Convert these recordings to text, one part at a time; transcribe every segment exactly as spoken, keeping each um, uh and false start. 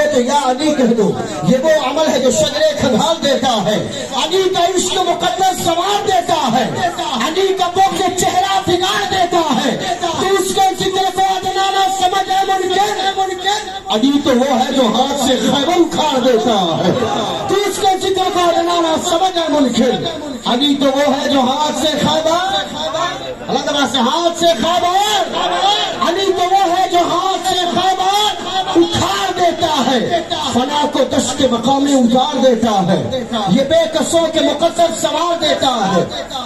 تو یا علی کہہ دو، یہ وہ عمل ہے جو شجرے کھنگال دیتا ہے، علی کا عشق مقدس سنوار دیتا ہے، علی کا بغض چہرہ بگاڑ دیتا ہے، تو اس کے ذکر کو ادنانا سمجھ ہے منکر، علی تو وہ ہے جو ہاتھ سے خیبر اکھاڑ دیتا ہے، تو اس کے ذکر کو ادنانا سمجھ ہے منکر، علی تو وہ ہے جو ہاتھ سے خیبر، اللہ تعالیٰ سے ہاتھ سے خیبر، علی تو وہ ہے جو ہاتھ سے خیبر اکھاڑ دیتا ہے، فنا کو دشت مقام میں اتار دیتا ہے، یہ بے کسوں کے مقدس سوار دیتا ہے۔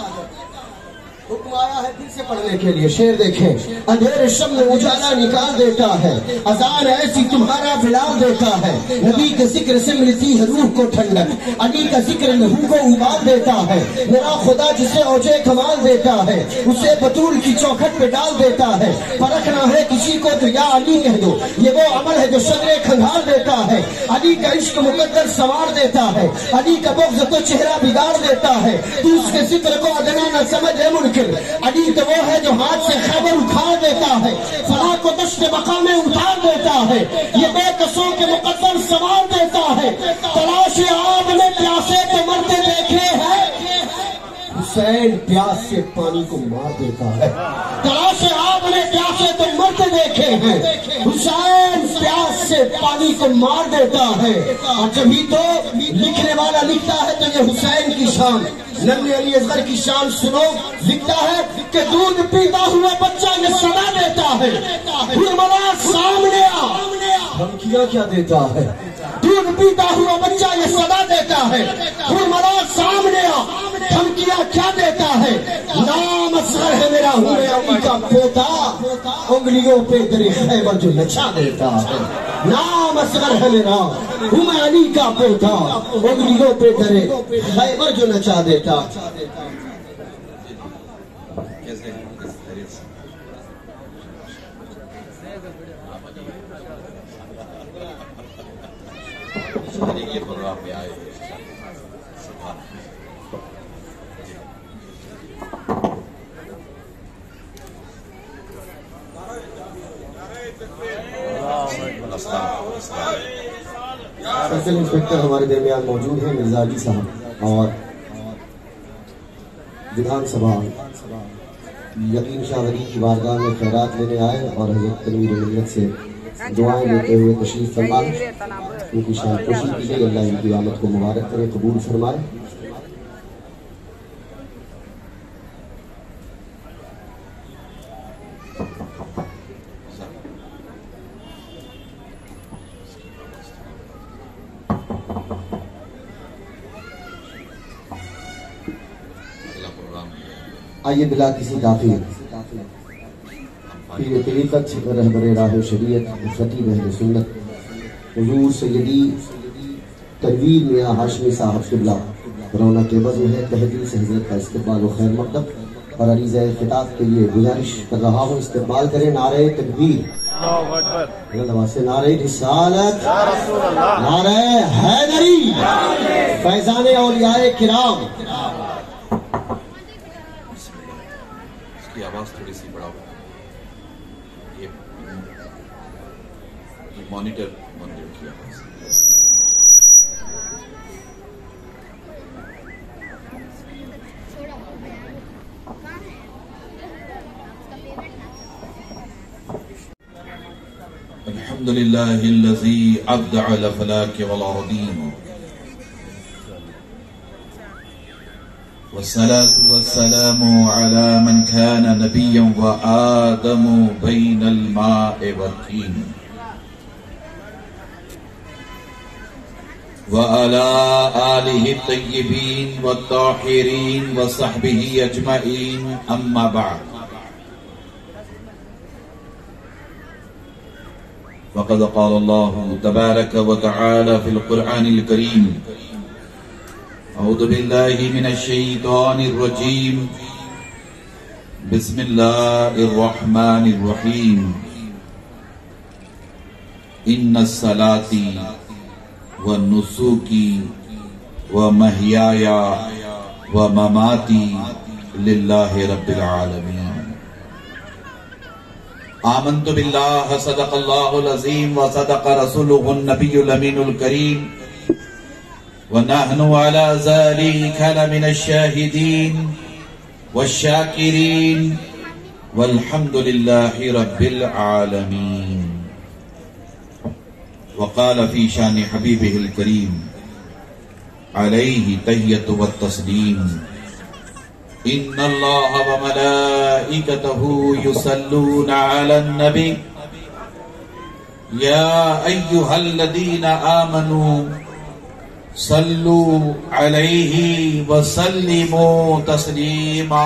حکم آیا ہے پھر سے پڑھنے کے لیے، شعر دیکھیں، اندھیر شب میں اجالا نکال دیتا ہے، اذان ایسی تمہارا بلال دیتا ہے، نبی کے ذکر سے ملتی ہے روح کو ٹھنڈک، علی کا ذکر لہو کو ابال دیتا ہے، میرا خدا جسے اوجے کمال دیتا ہے اسے بطول کی چوکھٹ پہ ڈال دیتا ہے، پرکھنا ہے کسی کو تو یا علی کہہ دو، یہ وہ عمل ہے جو شجرے کھنگال دیتا ہے، علی کا عشق مقدس سنوار دیتا ہے، علی کا بغض تو چہرہ بگاڑ دیتا ہے، تو اس کے ذکر کو ادنا نہ سمجھ ہے منکر، علی تو وہ ہے جو ہاتھ سے خیبر اکھاڑ دیتا ہے، فنا کو دشت مقام میں اتار دیتا ہے، یہ بے کسوں کے مقدر سنوار دیتا ہے، تلاش آب میں پیاسے تو مرتے دیکھے ہیں، حسین پیاس سے پانی کو مار دیتا ہے، تلاش آب میں پیاسے تو مرتے دیکھے ہیں، حسین پیاس سے پانی کو مار دیتا ہے، اور جبھی تو لکھنے والا لکھتا ہے تو یہ حسین کی شان، نبی علی اصغر کی شان سنو، لکھتا ہے کہ دودھ پیتا ہوا بچہ یہ صدا دیتا ہے، حرملا سامنے آ، دھمکیاں کیا دیتا ہے، دودھ پیتا ہوا بچہ یہ صدا دیتا ہے، حرملا سامنے آ، دھمکیاں کیا دیتا ہے، نام اصغر ہے میرا ہوں میں علی کا پوتا، انگلیوں پہ در خیبر جو نچا دیتا ہے، نام اصغر ہے میرا ہوں میں علی کا پوتا، انگلیوں پہ در خیبر جو نچا دیتا۔ یہ پروگرام میں آئے سرکل انسپیکٹر ہمارے درمیان موجود ہیں مرزا علی صاحب، اور وِدھان سبھا یقین شاہ ولی کی بارگاہ میں خیرات لینے آئے اور حضرت تنویر ملت سے دعائیں لیتے ہوئے تشریف فرمائے، ان کی شان خوشی کیجیے، اللہ ان کی آمد کو مبارک کرے، قبول فرمائے۔ آئیے بلا کسی تاخیر پیر طریقت رہبر راہ شریعت خطیب اہل سنت حضور سیدی تنویر میاں ہاشمی صاحب قبلہ رونق بزم ہے، تہ دل سے حضرت کا استقبال و خیر مقدم، اور عریضہ خطاب کے لیے گزارش کر رہا ہوں استقبال کریں نعرہ تکبیر، نعرہ رسالت، نعرہ حیدری، فیضان اولیاء کرام۔ کی آواز تھوڑی سی بڑا ہوا، یہ مانیٹر مانیٹر کی آواز۔ الحمد لله الذي أبدع الأفلاك والأرضين، والصلاة والسلام على من كان نبيا وآدم بين الماء والطين، وعلى آله الطيبين والطاهرين وصحبه أجمعين، أما بعد، فقد قال الله تبارك وتعالى في القرآن الكريم: أعوذ بالله من الشيطان الرجيم، بسم الله الرحمن الرحيم، إن الصلاة والنسك ومحياي ومماتي لله رب العالمين، آمنت باللہ صدق اللہ العظیم وصدق رسولہ النبی الامین الکریم ونحن على ذلك لمن الشاہدین والشاکرین والحمد للہ رب العالمین. وقال في شان حبیبہ الکریم علیہ تحیۃ والتسلیم ان اللہ وملائکتہ یصلون علی النبی یا ایہا الذین آمنوا صلوا علیہ وسلموا تسلیما.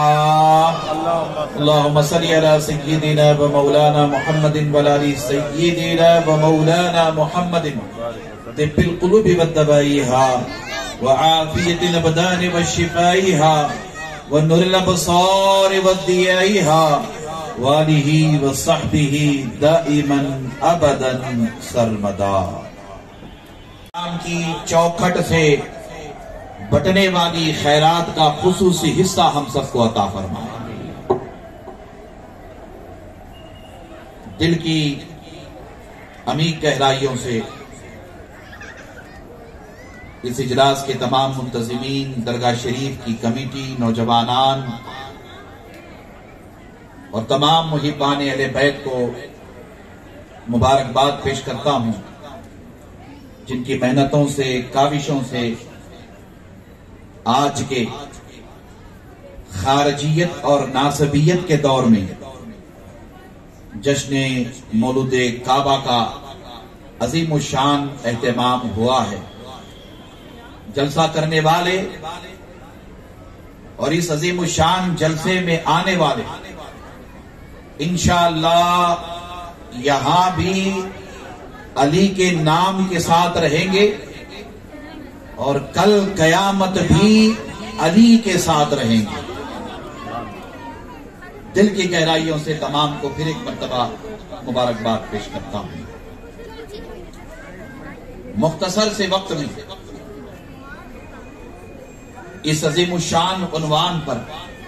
اللہم صل علی سیدنا و مولانا محمد وعلی آل سیدنا و مولانا محمد طب القلوب والدوائها وعافیت الابدان والشفائها ونور الابصار والضیائها وآلہ وصحبہ دائما ابدا سرمدا. کی چوکھٹ سے بٹنے والی خیرات کا خصوصی حصہ ہم سب کو عطا فرمائے. دل کی عمیق گہرائیوں سے اس اجلاس کے تمام منتظمین، درگاہ شریف کی کمیٹی، نوجوانان اور تمام محبان اہل بیت کو مبارکباد پیش کرتا ہوں، جن کی محنتوں سے، کاوشوں سے آج کے خارجیت اور ناصبیت کے دور میں جشن مولود کعبہ کا عظیم الشان اہتمام ہوا ہے. جلسہ کرنے والے اور اس عظیم الشان جلسے میں آنے والے انشاءاللہ یہاں بھی علی کے نام کے ساتھ رہیں گے اور کل قیامت بھی علی کے ساتھ رہیں گے. دل کی گہرائیوں سے تمام کو پھر ایک مرتبہ مبارکباد پیش کرتا ہوں. مختصر سے وقت میں اس عظیم الشان عنوان پر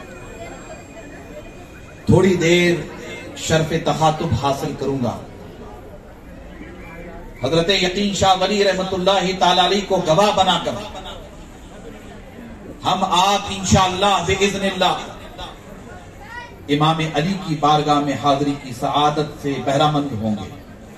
تھوڑی دیر شرف تخاطب حاصل کروں گا. حضرت یقین شاہ ولی رحمت اللہ تعالی علیہ کو گواہ بنا کر ہم آپ انشاءاللہ بإذن اللہ امام علی کی بارگاہ میں حاضری کی سعادت سے بہرہ مند ہوں گے.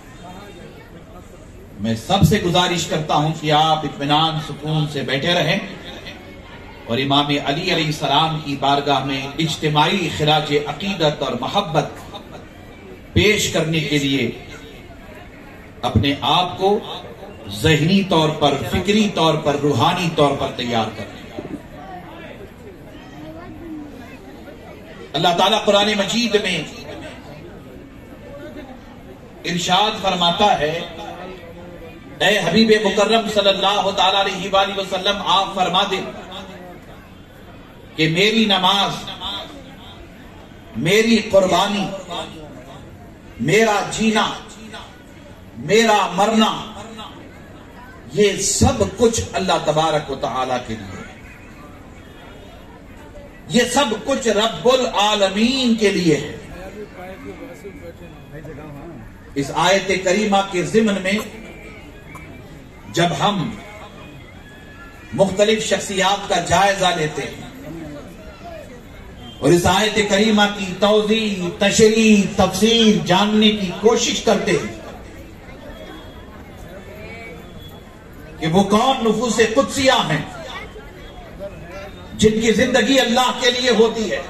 میں سب سے گزارش کرتا ہوں کہ آپ اطمینان سکون سے بیٹھے رہیں اور امام علی علیہ السلام کی بارگاہ میں اجتماعی خراج عقیدت اور محبت پیش کرنے کے لیے اپنے آپ کو ذہنی طور پر، فکری طور پر، روحانی طور پر تیار کریں. اللہ تعالیٰ قرآن مجید میں ارشاد فرماتا ہے، اے حبیب مکرم صلی اللہ تعالیٰ علیہ وآلہ وسلم آپ فرما دیں کہ میری نماز، میری قربانی، میرا جینا، میرا مرنا، یہ سب کچھ اللہ تبارک و تعالیٰ کے لیے ہے. یہ سب کچھ رب العالمین کے لیے ہے. اس آیت کریمہ کے ضمن میں جب ہم مختلف شخصیات کا جائزہ لیتے ہیں اور اس آیت کریمہ کی توضیح، تشریح، تفسیر جاننے کی کوشش کرتے ہیں کہ وہ کون نفوس قدسیہ ہیں جن کی زندگی اللہ کے لیے ہوتی ہے،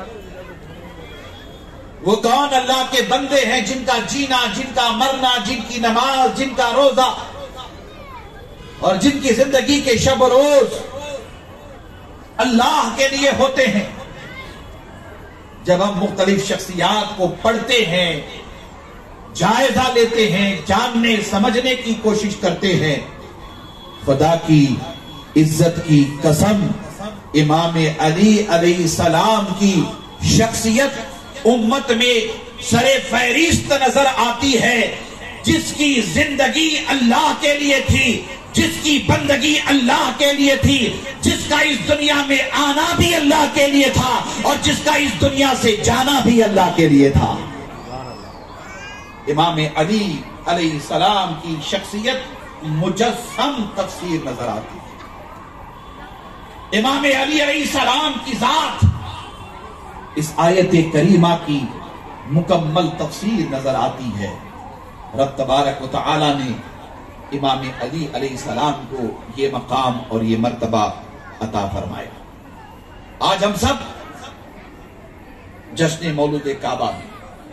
وہ کون اللہ کے بندے ہیں جن کا جینا، جن کا مرنا، جن کی نماز، جن کا روزہ اور جن کی زندگی کے شب و روز اللہ کے لیے ہوتے ہیں. جب ہم مختلف شخصیات کو پڑھتے ہیں، جائزہ لیتے ہیں، جاننے سمجھنے کی کوشش کرتے ہیں، خدا کی عزت کی قسم امام علی علیہ السلام کی شخصیت امت میں سر فہرست نظر آتی ہے، جس کی زندگی اللہ کے لیے تھی، جس کی بندگی اللہ کے لیے تھی، جس کا اس دنیا میں آنا بھی اللہ کے لیے تھا اور جس کا اس دنیا سے جانا بھی اللہ کے لیے تھا. امام علی علیہ السلام کی شخصیت مجسم تفسیر نظر آتی ہے. امام علی علیہ السلام کی ذات اس آیت کریمہ کی مکمل تفسیر نظر آتی ہے. رب تبارک و تعالی نے امام علی علیہ السلام کو یہ مقام اور یہ مرتبہ عطا فرمایا. آج ہم سب جشن مولود کعبہ میں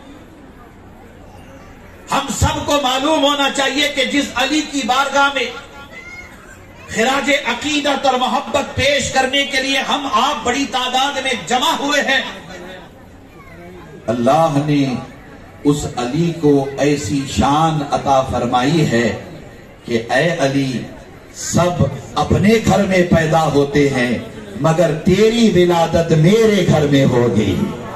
ہم سب کو معلوم ہونا چاہیے کہ جس علی کی بارگاہ میں خراج عقیدت اور محبت پیش کرنے کے لیے ہم آپ بڑی تعداد میں جمع ہوئے ہیں، اللہ نے اس علی کو ایسی شان عطا فرمائی ہے کہ اے علی سب اپنے گھر میں پیدا ہوتے ہیں مگر تیری ولادت میرے گھر میں ہوگی.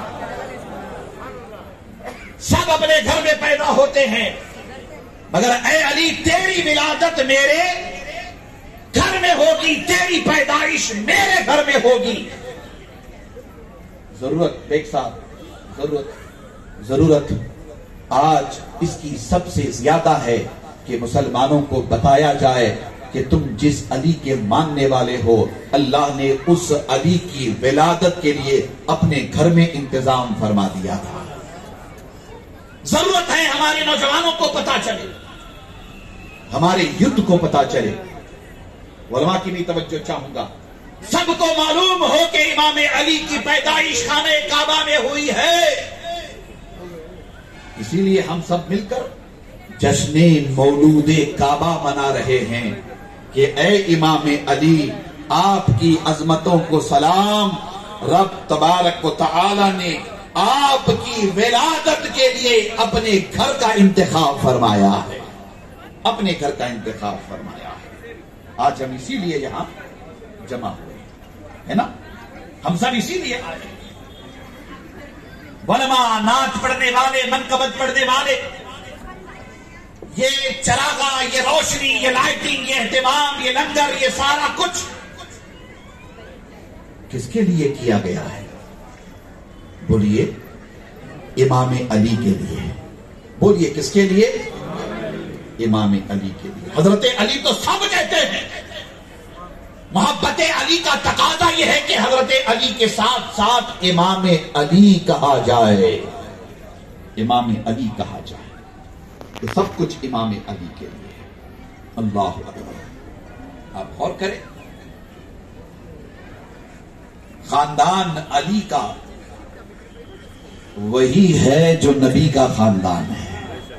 سب اپنے گھر میں پیدا ہوتے ہیں مگر اے علی تیری ولادت میرے گھر میں ہوگی، تیری پیدائش میرے گھر میں ہوگی. ضرورت بیگ صاحب ضرورت ضرورت آج اس کی سب سے زیادہ ہے کہ مسلمانوں کو بتایا جائے کہ تم جس علی کے ماننے والے ہو اللہ نے اس علی کی ولادت کے لیے اپنے گھر میں انتظام فرما دیا تھا. ضرورت ہے ہمارے نوجوانوں کو پتا چلے، ہمارے یوتھ کو پتا چلے. علماء کی بھی توجہ چاہوں گا، سب کو معلوم ہو کہ امام علی کی پیدائش خانہ کعبہ میں ہوئی ہے. اسی لیے ہم سب مل کر جشن مولود کعبہ منا رہے ہیں کہ اے امام علی آپ کی عظمتوں کو سلام. رب تبارک و تعالی نے آپ کی ولادت کے لیے اپنے گھر کا انتخاب فرمایا ہے، اپنے گھر کا انتخاب فرمایا ہے. آج ہم اسی لیے یہاں جمع ہوئے ہے نا، ہم سب اسی لیے آئے. علماء، نعت پڑھنے والے، منقبت پڑھنے والے، یہ چراغاں، یہ روشنی، یہ لائٹنگ، یہ اہتمام، یہ لنگر، یہ سارا کچھ کس کے لیے کیا گیا ہے؟ بولیے امام علی کے لیے. بولیے کس کے لیے؟ امام علی کے لیے. حضرت علی تو سب کہتے ہیں، محبت علی کا تقاضا یہ ہے کہ حضرت علی کے ساتھ ساتھ امام علی کہا جائے، امام علی کہا جائے. تو سب کچھ امام علی کے لیے. اللہ اکبر. آپ غور کریں، خاندان علی کا وہی ہے جو نبی کا خاندان ہے.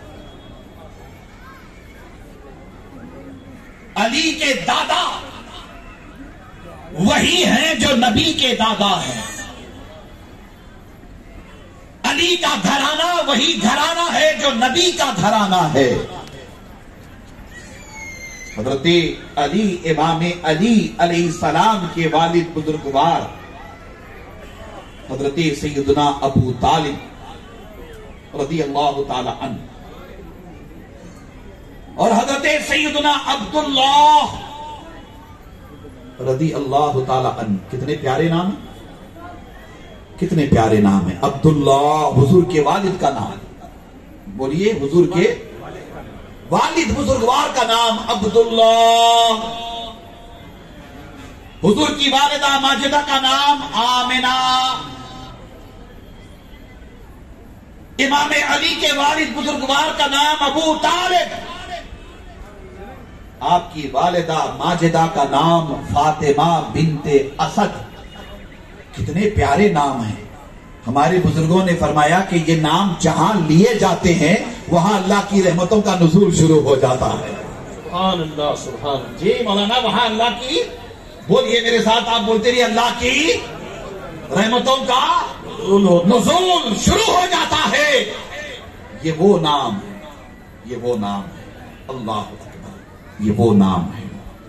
علی کے دادا وہی ہیں جو نبی کے دادا ہیں. علی کا گھرانہ وہی گھرانہ ہے جو نبی کا گھرانہ ہے. حضرت علی امام علی علیہ السلام کے والد بزرگوار حضرت سیدنا ابو طالب رضی اللہ تعالی عنہ اور حضرت سیدنا عبداللہ رضی اللہ تعالی عنہ. کتنے پیارے نام ہیں، کتنے پیارے نام ہیں. عبداللہ حضور کے والد کا نام. بولیے حضور کے والد بزرگوار کا نام عبداللہ. حضور کی والدہ ماجدہ کا نام آمنہ. امام علی کے والد بزرگوار کا نام ابو طالب. آپ کی والدہ ماجدہ کا نام فاطمہ بنت اسد. کتنے پیارے نام ہیں. ہمارے بزرگوں نے فرمایا کہ یہ نام جہاں لیے جاتے ہیں وہاں اللہ کی رحمتوں کا نزول شروع ہو جاتا ہے. سبحان اللہ سبحان اللہ. جی مولانا وہاں اللہ کی، بولیے میرے ساتھ، آپ بولتے رہیے، اللہ کی رحمتوں کا نزول شروع ہو جاتا ہے. یہ وہ نام ہے، یہ وہ نام ہے. اللہ اکبر. یہ وہ نام ہے.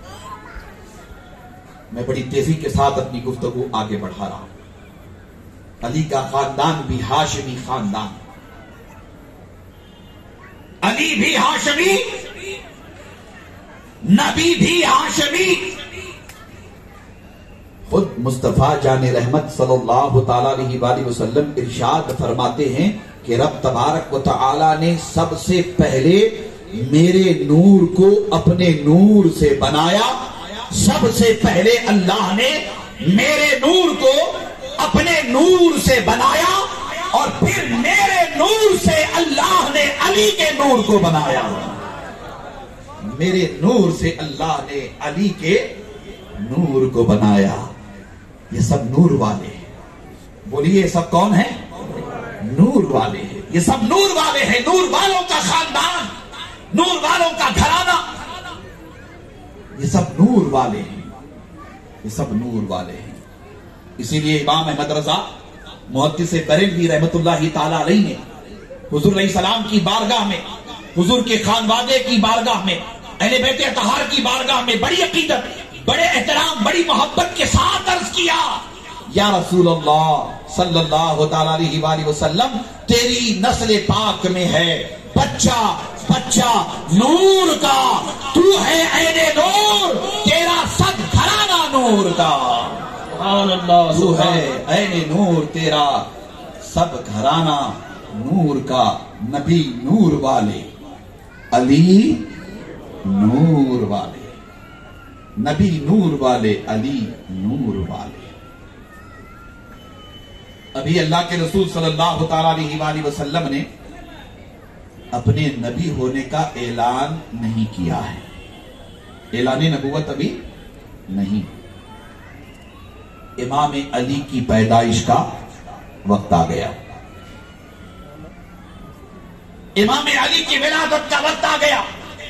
میں بڑی تیزی کے ساتھ اپنی گفتگو آگے بڑھا رہا ہوں. علی کا خاندان بھی ہاشمی خاندان. علی بھی ہاشمی، نبی بھی ہاشمی. خود مصطفیٰ جان رحمت صلی اللہ تعالی علیہ وآلہ وسلم ارشاد فرماتے ہیں کہ رب تبارک و تعالی نے سب سے پہلے میرے نور کو اپنے نور سے بنایا. سب سے پہلے اللہ نے میرے نور کو اپنے نور سے بنایا اور پھر میرے نور سے اللہ نے علی کے نور کو بنایا. میرے نور سے اللہ نے علی کے نور کو بنایا. یہ سب نور والے ہیں. بولیے یہ سب کون ہیں؟ نور والے ہیں. یہ سب نور والے ہیں. نور والوں کا خاندان, نور والوں کا گھرانہ, یہ سب نور والے ہیں. یہ سب نور والے ہیں. اسی لیے امام احمد رضا محدث بریلوی رحمت اللہ تعالی علیہ نے حضور علیہ السلام کی بارگاہ میں, حضور کے خانوادے کی بارگاہ میں, اہل بیت اطہار کی بارگاہ میں بڑی عقیدت, بڑے احترام, بڑی محبت کے ساتھ عرض کیا, یا رسول اللہ صلی اللہ تعالی علیہ وآلہ وسلم, تیری نسل پاک میں ہے بچہ بچہ نور کا, تو ہے عین نور, تیرا سب گھرانہ نور کا. سبحان اللہ. تو ہے عین نور, تیرا سب گھرانہ نور کا. نبی نور والے, علی نور والے. نبی نور والے, علی نور والے. ابھی اللہ کے رسول صلی اللہ تعالی علیہ وآلہ وسلم نے اپنے نبی ہونے کا اعلان نہیں کیا ہے. اعلان نبوت ابھی نہیں. امام علی کی پیدائش کا وقت آ گیا. امام علی کی ولادت کا وقت آ گیا.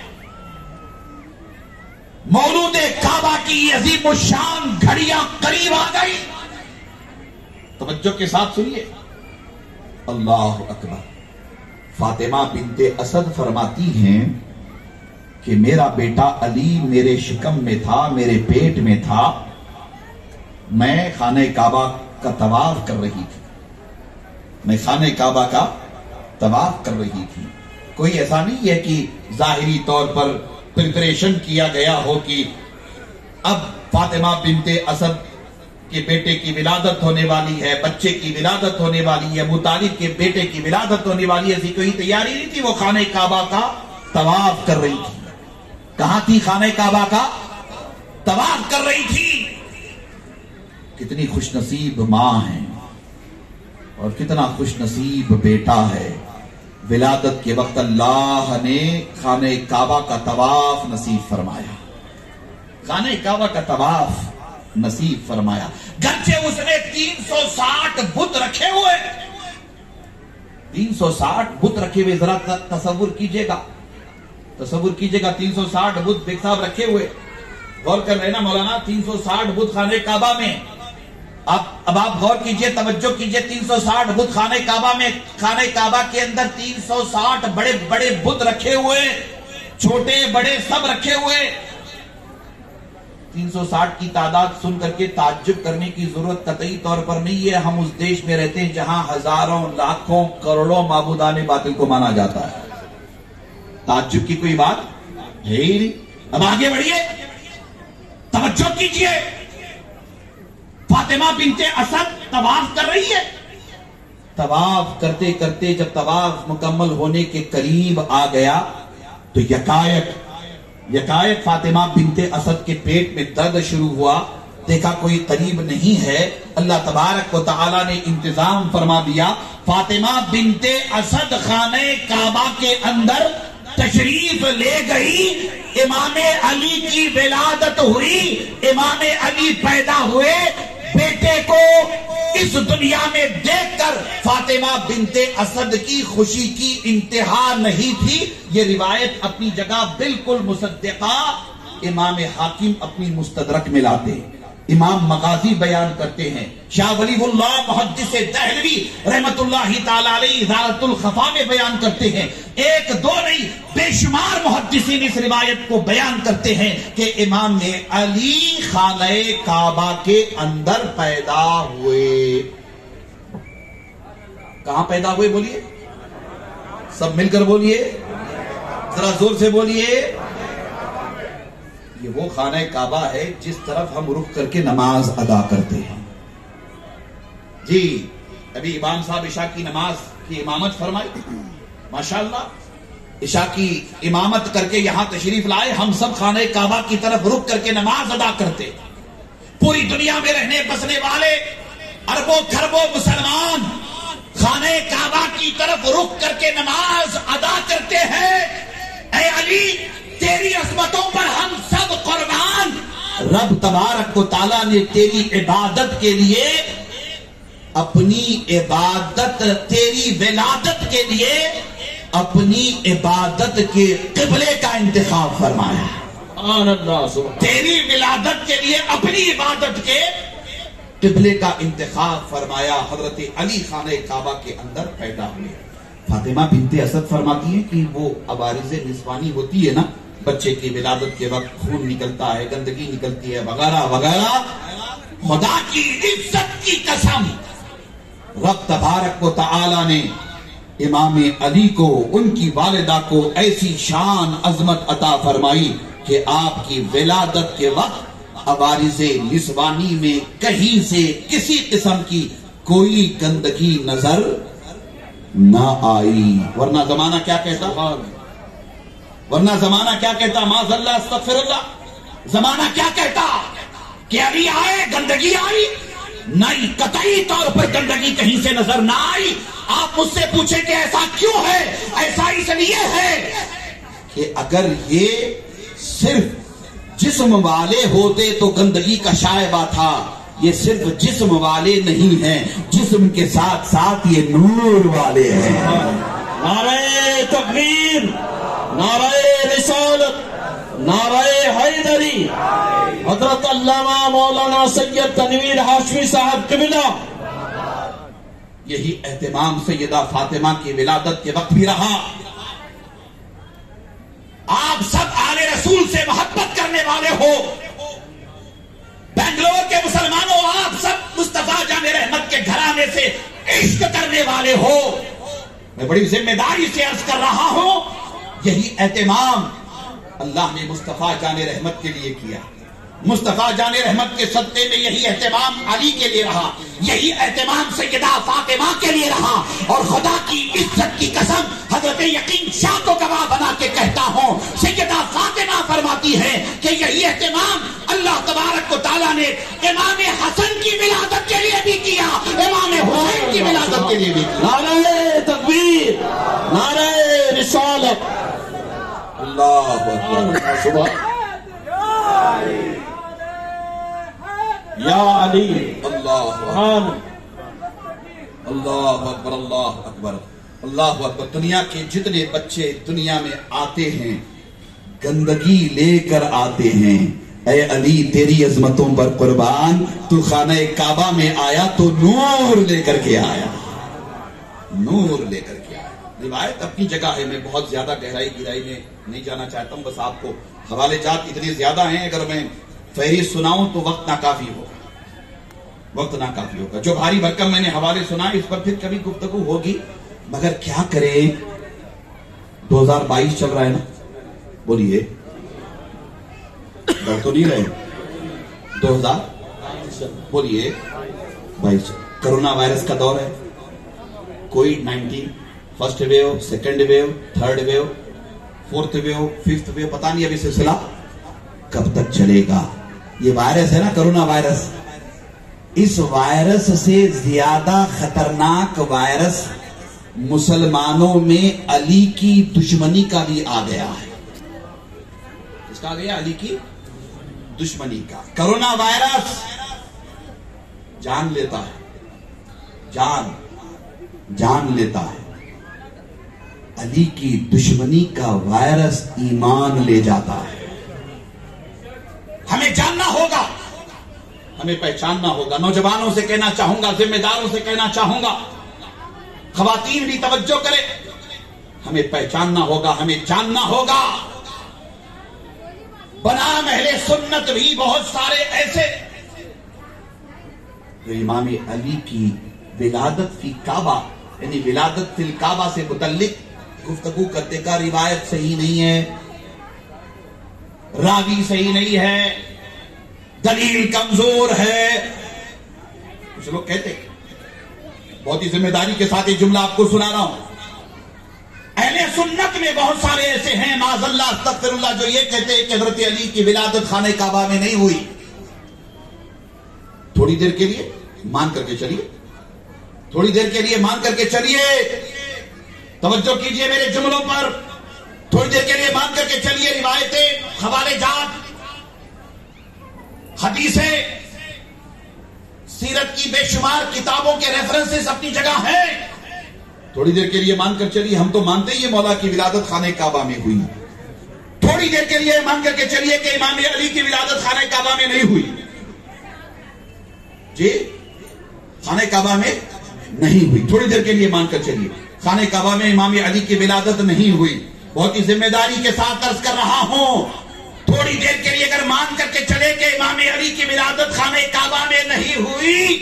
مولود کعبہ کی عظیم الشان گھڑیاں قریب آ گئی. توجہ کے ساتھ سنیے. اللہ اکبر. فاطمہ بنت اسد فرماتی ہیں کہ میرا بیٹا علی میرے شکم میں تھا, میرے پیٹ میں تھا. میں خانہ کعبہ کا طواف کر رہی تھی. میں خانہ کعبہ کا طواف کر رہی تھی. کوئی ایسا نہیں ہے کہ ظاہری طور پر پریپریشن کیا گیا ہو کہ اب فاطمہ بنت اسد کے بیٹے کی ولادت ہونے والی ہے, بچے کی ولادت ہونے والی ہے, ابو طالب کے بیٹے کی ولادت ہونے والی ہے. ایسی کوئی تیاری نہیں تھی. وہ خانہ کعبہ کا طواف کر رہی تھی. کہاں تھی؟ خانہ کعبہ کا طواف کر رہی تھی. کتنی خوش نصیب ماں ہے اور کتنا خوش نصیب بیٹا ہے. ولادت کے وقت اللہ نے خانہ کعبہ کا طواف نصیب فرمایا. خانہ کعبہ کا طواف نصیب فرمایا. گرچہ اس نے تین سو ساٹھ بت رکھے ہوئے, تین سو ساٹھ بت رکھے ہوئے. ذرا تصور کیجئے گا, تصور کیجئے گا تین سو ساٹھ بت بیگ صاحب رکھے ہوئے. غور کر رہے نا مولانا, تین سو ساٹھ بت خانہ کعبہ میں. اب اب آپ غور کیجئے, توجہ کیجئے. تین سو ساٹھ بت خانہ کعبہ میں. خانہ کعبہ کے اندر تین سو ساٹھ بڑے بڑے بت رکھے ہوئے, چھوٹے بڑے سب رکھے ہوئے. تین سو ساٹھ کی تعداد سن کر کے تعجب کرنے کی ضرورت قطعی طور پر نہیں ہے. ہم اس دیش میں رہتے ہیں جہاں ہزاروں لاکھوں کروڑوں معبودان باطل کو مانا جاتا ہے. تعجب کی کوئی بات ہے ہی نہیں. اب آگے بڑھیے, توجہ کیجئے. فاطمہ بنت اسد طواف کر رہی ہے. طواف کرتے کرتے جب طواف مکمل ہونے کے قریب آ گیا تو یکایک یکایک فاطمہ بنت اسد کے پیٹ میں درد شروع ہوا. دیکھا کوئی قریب نہیں ہے. اللہ تبارک و تعالی نے انتظام فرما دیا. فاطمہ بنت اسد خانہ کعبہ کے اندر تشریف لے گئی. امام علی کی ولادت ہوئی, امام علی پیدا ہوئے. بیٹے کو اس دنیا میں دیکھ کر فاطمہ بنت اسد کی خوشی کی انتہا نہیں تھی. یہ روایت اپنی جگہ بالکل مصدقہ. امام حاکم اپنی مستدرک میں لاتے ہیں, امام مغازی بیان کرتے ہیں, شاہ ولی اللہ محدث دہلوی رحمت اللہ تعالی علیہ ازالۃ الخفا میں بیان کرتے ہیں. ایک دو نہیں, بے شمار محدثین اس روایت کو بیان کرتے ہیں کہ امام علی خانہ کعبہ کے اندر پیدا ہوئے. کہاں پیدا ہوئے بولیے, سب مل کر بولیے, ذرا زور سے بولیے. یہ وہ خانہ کعبہ ہے جس طرف ہم رخ کر کے نماز ادا کرتے ہیں. جی ابھی امام صاحب عشاء کی نماز کی امامت فرمائی، ماشاءاللہ عشاء کی امامت کر کے یہاں تشریف لائے. ہم سب خانہ کعبہ کی طرف رک کر کے نماز ادا کرتے. پوری دنیا میں رہنے بسنے والے اربوں کھربوں مسلمان خانہ کعبہ کی طرف رک کر کے نماز ادا کرتے ہیں. اے علی تیری عظمتوں پر ہم سب قربان. رب تبارک و تعالیٰ نے تیری عبادت کے لیے اپنی عبادت، تیری ولادت کے لیے اپنی عبادت کے قبلے کا انتخاب فرمایا. تیری ولادت کے لیے اپنی عبادت کے قبلے کا انتخاب فرمایا. حضرت علی خانہ کعبہ کے اندر پیدا ہوئے. فاطمہ بنت اسد فرماتی ہے کہ وہ عوارض نسوانی ہوتی ہے نا، بچے کی ولادت کے وقت خون نکلتا ہے، گندگی نکلتی ہے وغیرہ وغیرہ. خدا کی عزت کی قسم رب تبارک و تعالی نے امام علی کو، ان کی والدہ کو ایسی شان عظمت عطا فرمائی کہ آپ کی ولادت کے وقت عوارض نسوانی میں کہیں سے کسی قسم کی کوئی گندگی نظر نہ آئی. ورنہ زمانہ کیا کہتا ورنہ زمانہ کیا کہتا معاذ اللہ استغفر اللہ. زمانہ کیا کہتا کہ علی آئے گندگی آئی؟ نہیں، قطعی طور پر گندگی کہیں سے نظر نہ آئی. آپ مجھ سے پوچھیں کہ ایسا کیوں ہے؟ ایسا اس لیے ہے کہ اگر یہ صرف جسم والے ہوتے تو گندگی کا شائبہ تھا. یہ صرف جسم والے نہیں ہیں، جسم کے ساتھ ساتھ یہ نور والے ہیں. نعرہ تکبیر، نعرہ رسالت، نعرہ حیدری. حضرت علامہ مولانا سید تنویر ہاشمی صاحب قبلہ. یہی اہتمام سیدہ فاطمہ کی ولادت کے وقت بھی رہا. آپ سب آل رسول سے محبت کرنے والے ہو. بنگلور کے مسلمانوں آپ سب مصطفیٰ جان رحمت کے گھرانے سے عشق کرنے والے ہو. میں بڑی ذمہ داری سے عرض کر رہا ہوں، یہی اہتمام اللہ نے مصطفیٰ جان رحمت کے لیے کیا. مصطفیٰ جان رحمت کے صدقے میں یہی اہتمام علی کے لیے رہا، یہی اہتمام سیدہ فاطمہ کے لیے رہا. اور خدا کی عزت کی قسم حضرت یقین شاہ کو گواہ بنا کے کہتا ہوں، سیدہ فاطمہ فرماتی ہے کہ یہی اہتمام اللہ تبارک و تعالیٰ نے امام حسن کی ولادت کے لیے بھی کیا، امام حسین کی ولادت کے لیے بھی کیا. نعرہ تکبیر، نعرہ رسالت. اللہ اکبر. سبحان یا علی. اللہ سبحان اللہ اکبر. اللہ اکبر. اللہ اکبر. دنیا کے جتنے بچے دنیا میں آتے ہیں گندگی لے کر آتے ہیں. اے علی تیری عظمتوں پر قربان، تو خانہ کعبہ میں آیا تو نور لے کر کے آیا، نور لے کر کے آیا. روایت اپنی جگہ ہے، میں بہت زیادہ گہرائی گہرائی میں نہیں جانا چاہتا ہوں. بس آپ کو حوالے جات اتنے زیادہ ہیں، اگر میں فہرست سناؤں تو وقت ناکافی ہوگا، وقت ناکافی ہوگا. جو بھاری بھرکم میں نے حوالے سنا اس پر پھر کبھی گفتگو ہوگی. مگر کیا کریں، دو ہزار بائیس چل رہا ہے نا، بولیے ڈر تو نہیں رہے؟ دو ہزار بولیے بائیس کرونا وائرس کا دور ہے. COVID nineteen first wave, second wave, third wave, fourth wave, fifth wave, پتہ نہیں ابھی سلسلہ کب تک چلے گا. یہ وائرس ہے نا کرونا وائرس، اس وائرس سے زیادہ خطرناک وائرس مسلمانوں میں علی کی دشمنی کا بھی آ گیا ہے. کس کا آ گیا؟ علی کی دشمنی کا. کرونا وائرس جان لیتا ہے، جان جان لیتا ہے. علی کی دشمنی کا وائرس ایمان لے جاتا ہے. ہمیں جاننا ہوگا، ہمیں پہچاننا ہوگا. نوجوانوں سے کہنا چاہوں گا، ذمہ داروں سے کہنا چاہوں گا، خواتین بھی توجہ کرے. ہمیں پہچاننا ہوگا، ہمیں جاننا ہوگا. بنام اہل سنت بھی بہت سارے ایسے جو امام علی کی ولادت فی کعبہ یعنی ولادت فی الکعبہ سے متعلق گفتگو کرتے کا روایت صحیح نہیں ہے، راوی صحیح نہیں ہے، دلیل کمزور ہے. کچھ لوگ کہتے بہت ہی ذمہ داری کے ساتھ یہ جملہ آپ کو سنا رہا ہوں. اہل سنت میں بہت سارے ایسے ہیں معاذ اللہ استغفر اللہ جو یہ کہتے ہیں کہ حضرت علی کی ولادت خانہ کعبہ میں نہیں ہوئی. تھوڑی دیر کے لیے مان کر کے چلیے, تھوڑی دیر کے لیے مان کر کے چلیے, توجہ کیجئے میرے جملوں پر. تھوڑی دیر کے لیے مان کر کے چلیے. روایتیں, حوالے جات, حدیثیں, سیرت کی بے شمار کتابوں کے ریفرنسز اپنی جگہ ہیں. تھوڑی دیر کے لیے مان کر چلیے. ہم تو مانتے ہی مولا کی ولادت خانہ کعبہ میں ہوئی. تھوڑی دیر کے لیے مان کر کے چلیے کہ امام علی کی ولادت خانہ کعبہ میں نہیں ہوئی. جی خانہ کعبہ میں نہیں ہوئی. تھوڑی دیر کے لیے مان کر چلیے خانہ کعبہ میں امام علی کی ولادت نہیں ہوئی. بہت ہی ذمہ داری کے ساتھ عرض کر رہا ہوں, تھوڑی دیر کے لیے اگر مان کر کے چلے کہ امام علی کی ولادت خانہ کعبہ میں نہیں ہوئی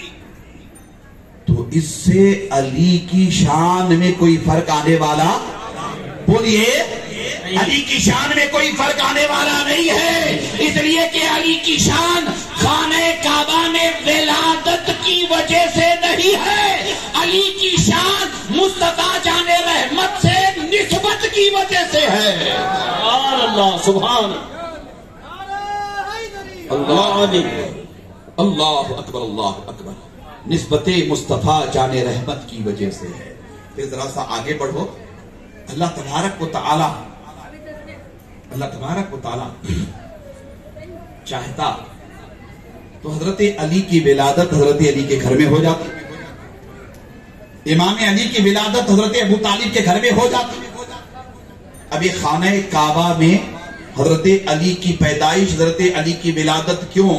تو اس سے علی کی شان میں کوئی فرق آنے والا, بولیے, علی کی شان میں کوئی فرق آنے والا نہیں ہے. اس لیے کہ علی کی شان خانہ کعبہ میں ولادت کی وجہ سے نہیں ہے, علی کی شان مصطفیٰ جان رحمت سے نسبت کی وجہ سے ہے. سبحان اللہ, سبحان اللہ, اللہ اکبر, اللہ اکبر. نسبت مصطفیٰ جان رحمت کی وجہ سے ہے. پھر ذرا سا آگے بڑھو. اللہ تبارک و تعالی اللہ تبارک و تعالی چاہتا تو حضرت علی کی ولادت حضرت علی کے گھر میں ہو جاتی, امام علی کی ولادت حضرت ابو طالب کے گھر میں ہو جاتی. اب یہ خانہ کعبہ میں حضرت علی کی پیدائش, حضرت علی کی ولادت کیوں,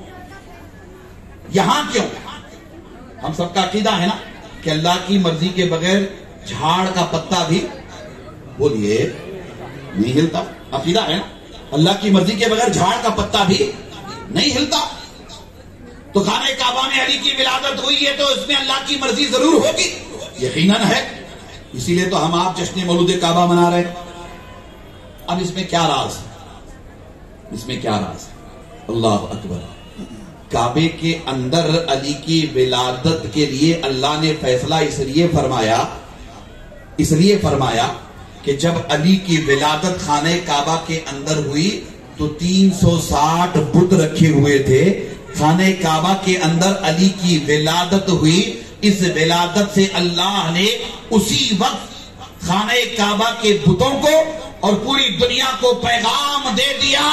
یہاں کیوں؟ ہم سب کا عقیدہ ہے نا کہ اللہ کی مرضی کے بغیر جھاڑ کا پتا بھی, بولیے, نہیں ہلتا. عقیدہ ہے نا اللہ کی مرضی کے بغیر جھاڑ کا پتا بھی نہیں ہلتا. تو خانہ کعبہ میں علی کی ولادت ہوئی ہے تو اس میں اللہ کی مرضی ضرور ہوگی, یقیناً ہے. اسی لیے تو ہم آپ جشن مولود کعبہ منا رہے ہیں. اب اس میں کیا راز ہے, اس میں کیا راز ہے؟ اللہ اکبر. کعبے کے اندر علی کی ولادت کے لیے اللہ نے فیصلہ اس لیے فرمایا اس لیے فرمایا کہ جب علی کی ولادت خانہ کعبہ کے اندر ہوئی تو تین سو ساٹھ بت رکھے ہوئے تھے. خانہ کعبہ کے اندر علی کی ولادت ہوئی. اس ولادت سے اللہ نے اسی وقت خانہ کعبہ کے بتوں کو اور پوری دنیا کو پیغام دے دیا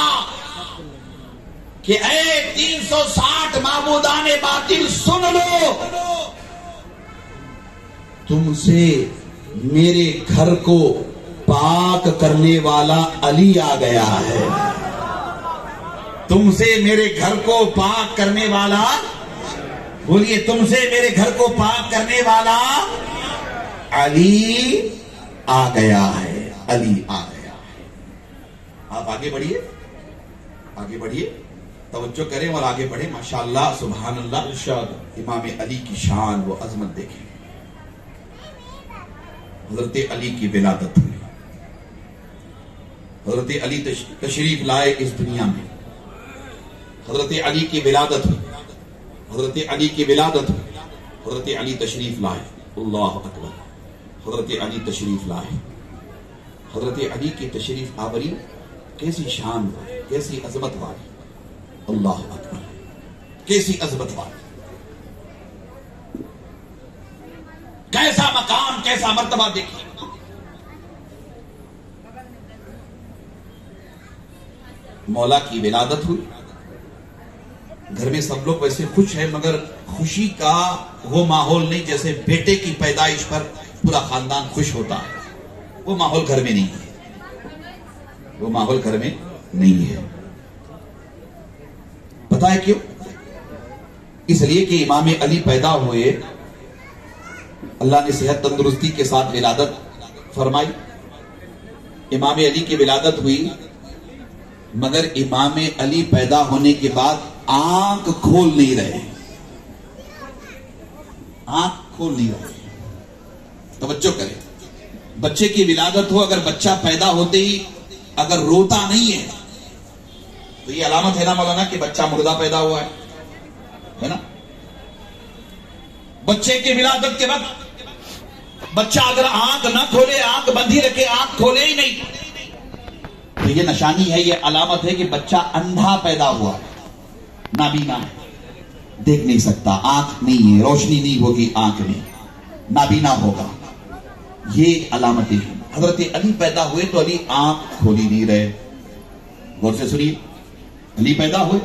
کہ اے تین سو ساٹھ معبودان باطل سن لو, تم سے میرے گھر کو پاک کرنے والا علی آ گیا ہے. تم سے میرے گھر کو پاک کرنے والا, بولیے, تم سے میرے گھر کو پاک کرنے والا علی آ گیا ہے, علی آ گیا ہے. آپ آگے بڑھیے, آگے بڑھیے, توجہ کریں اور آگے بڑھیں. ماشاءاللہ, سبحان اللہ, ارشاد. امام علی کی شان و عظمت دیکھیں. حضرت علی کی ولادت ہوئی, حضرت علی تشریف لائے اس دنیا میں, حضرت علی کی ولادت ہوئی, حضرت علی کی ولادت ہوئی, حضرت علی تشریف لائے. اللہ اکبر. حضرت علی تشریف لائے, حضرت علی کی تشریف آوری کیسی شان والی, کیسی عظمت والی. اللہ اکبر, کیسی عظمت والی, کیسا مقام, کیسا مرتبہ. دیکھیے مولا کی ولادت ہوئی, گھر میں سب لوگ ویسے خوش ہیں مگر خوشی کا وہ ماحول نہیں جیسے بیٹے کی پیدائش پر پورا خاندان خوش ہوتا ہے. وہ ماحول گھر میں نہیں ہے, وہ ماحول گھر میں نہیں ہے. پتہ ہے کیوں؟ اس لیے کہ امام علی پیدا ہوئے, اللہ نے صحت تندرستی کے ساتھ ولادت فرمائی. امام علی کی ولادت ہوئی مگر امام علی پیدا ہونے کے بعد آنکھ کھول نہیں رہے, آنکھ کھول نہیں رہے. توجہ کریں, بچے کی ولادت ہو, اگر بچہ پیدا ہوتے ہی اگر روتا نہیں ہے تو یہ علامت ہے نا مولانا کہ بچہ مردہ پیدا ہوا ہے, ہے نا. بچے کی ولادت کے وقت بچہ اگر آنکھ نہ کھولے، آنکھ بندھی رکھے، آنکھ کھولے ہی نہیں، تو یہ نشانی ہے، یہ علامت ہے کہ بچہ اندھا پیدا ہوا، نابینا ہے، دیکھ نہیں سکتا، آنکھ نہیں ہے، روشنی نہیں ہوگی آنکھ میں، نابینا ہوگا، یہ علامتیں ہیں۔ حضرت علی پیدا ہوئے تو علی آنکھ کھولی نہیں رہے، غور سے سنیے، علی پیدا ہوئے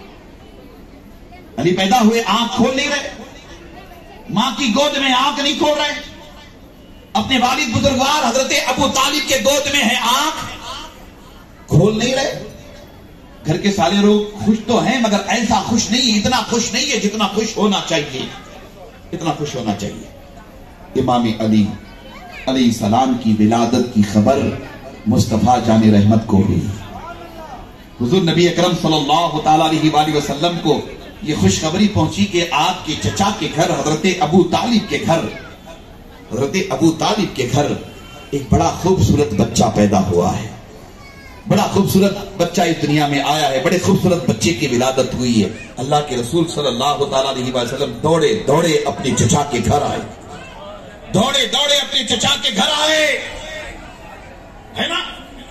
علی پیدا ہوئے آنکھ کھول نہیں رہے، ماں کی گود میں آنکھ نہیں کھول رہے، اپنے والد بزرگوار حضرت ابو طالب کے گود میں ہے، آنکھ کھول نہیں رہے۔ گھر کے سارے لوگ خوش تو ہیں مگر ایسا خوش نہیں، اتنا خوش نہیں ہے جتنا خوش ہونا چاہیے، اتنا خوش ہونا چاہیے۔ امام علی علیہ السلام کی ولادت کی خبر مصطفیٰ جان رحمت کو ہوئی۔ حضور نبی اکرم صلی اللہ تعالی علیہ وآلہ وسلم کو یہ خوشخبری پہنچی کہ آپ کے چچا کے گھر حضرت ابو طالب کے گھر حضرت ابو طالب کے گھر ایک بڑا خوبصورت بچہ پیدا ہوا ہے، بڑا خوبصورت بچہ اس دنیا میں آیا ہے، بڑے خوبصورت بچے کی ولادت ہوئی ہے۔ اللہ کے رسول صلی اللہ تعالی علیہ وسلم دوڑے دوڑے اپنے چچا کے گھر آئے، دوڑے دوڑے اپنے چچا کے گھر آئے، ہے نا؟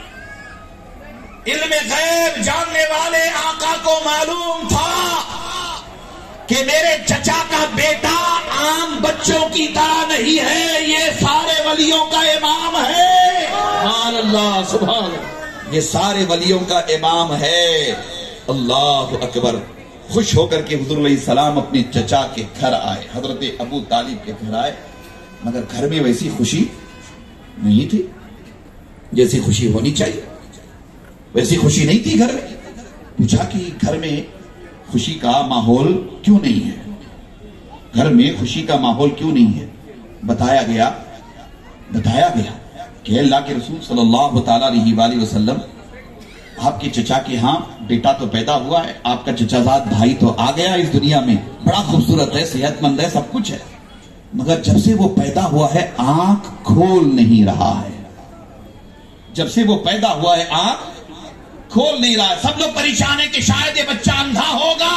علم غیب جاننے والے آقا کو معلوم تھا کہ میرے چچا کا بیٹا عام بچوں کی طرح نہیں ہے، یہ سارے ولیوں کا امام ہے، سبحان اللہ سبحان اللہ، یہ سارے ولیوں کا امام ہے۔ اللہ اکبر۔ خوش ہو کر کے حضور علیہ السلام اپنے چچا کے گھر آئے، حضرت ابو طالب کے گھر آئے، مگر گھر میں ویسی خوشی نہیں تھی جیسی خوشی ہونی چاہیے، ویسی خوشی نہیں تھی گھر میں۔ پوچھا کہ گھر میں خوشی کا ماحول کیوں نہیں ہے، گھر میں خوشی کا ماحول کیوں نہیں ہے؟ بتایا گیا بتایا گیا کہ اللہ کے رسول صلی اللہ تعالی علیہ وآلہ وسلم، آپ کے چچا کے ہاں بیٹا تو پیدا ہوا ہے، آپ کا چچا زاد بھائی تو آ گیا اس دنیا میں، بڑا خوبصورت ہے، صحت مند ہے، سب کچھ ہے، مگر جب سے وہ پیدا ہوا ہے آنکھ کھول نہیں رہا ہے، جب سے وہ پیدا ہوا ہے آنکھ کھول نہیں رہا ہے۔ سب لوگ پریشان ہیں کہ شاید یہ بچہ اندھا ہوگا،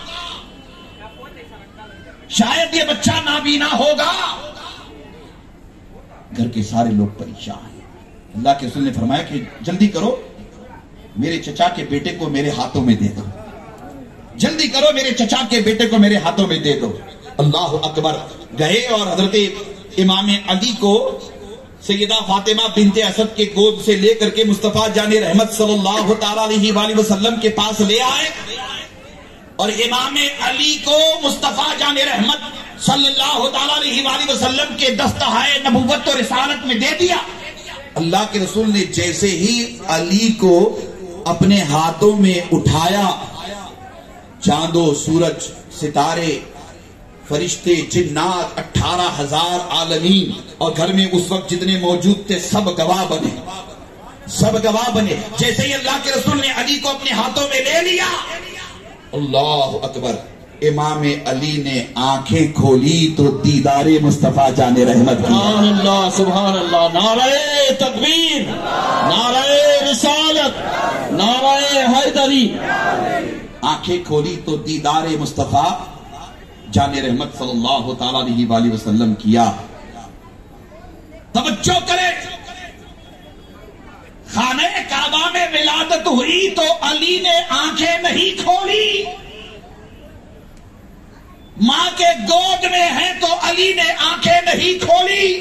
شاید یہ بچہ نابینا ہوگا، گھر کے سارے لوگ پریشان ہیں۔ اللہ کے رسول نے فرمایا کہ جلدی کرو، میرے چچا کے بیٹے کو میرے ہاتھوں میں دے دو، جلدی کرو میرے چچا کے بیٹے کو میرے ہاتھوں میں دے دو۔ اللہ اکبر۔ گئے اور حضرت امام علی کو سیدہ فاطمہ بنت اسد کے گود سے لے کر کے مصطفیٰ جان رحمت صلی اللہ تعالی علیہ وآلہ وسلم کے پاس لے آئے، اور امام علی کو مصطفیٰ جان رحمت صلی اللہ تعالی علیہ وآلہ وسلم کے دستہائے نبوت و رسالت میں دے دیا۔ اللہ کے رسول نے جیسے ہی علی کو اپنے ہاتھوں میں اٹھایا، چاند و سورج، ستارے، فرشتے، جنات، اٹھارہ ہزار عالمین اور گھر میں اس وقت جتنے موجود تھے سب گواہ بنے، سب گواہ بنے۔ جیسے ہی اللہ کے رسول نے علی کو اپنے ہاتھوں میں لے لیا، اللہ اکبر، امام علی نے آنکھیں کھولی تو دیدار مصطفیٰ جان رحمت کی۔ سبحان اللہ سبحان اللہ، نعرہ تکبیر، نعرہ رسالت، نعرہ حیدری۔ آنکھیں کھولی تو دیدار مصطفیٰ جان رحمت صلی اللہ تعالی علیہ وآلہ وسلم کیا۔ توجہ کرے، خانہ کعبہ میں ولادت ہوئی تو علی نے آنکھیں نہیں کھولی، ماں کے گود میں ہے تو علی نے آنکھیں نہیں کھولی،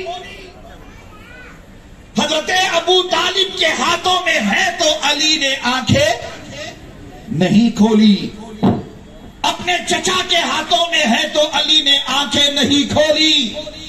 حضرت ابو طالب کے ہاتھوں میں ہے تو علی نے آنکھیں نہیں کھولی، اپنے چچا کے ہاتھوں میں ہے تو علی نے آنکھیں نہیں کھولی۔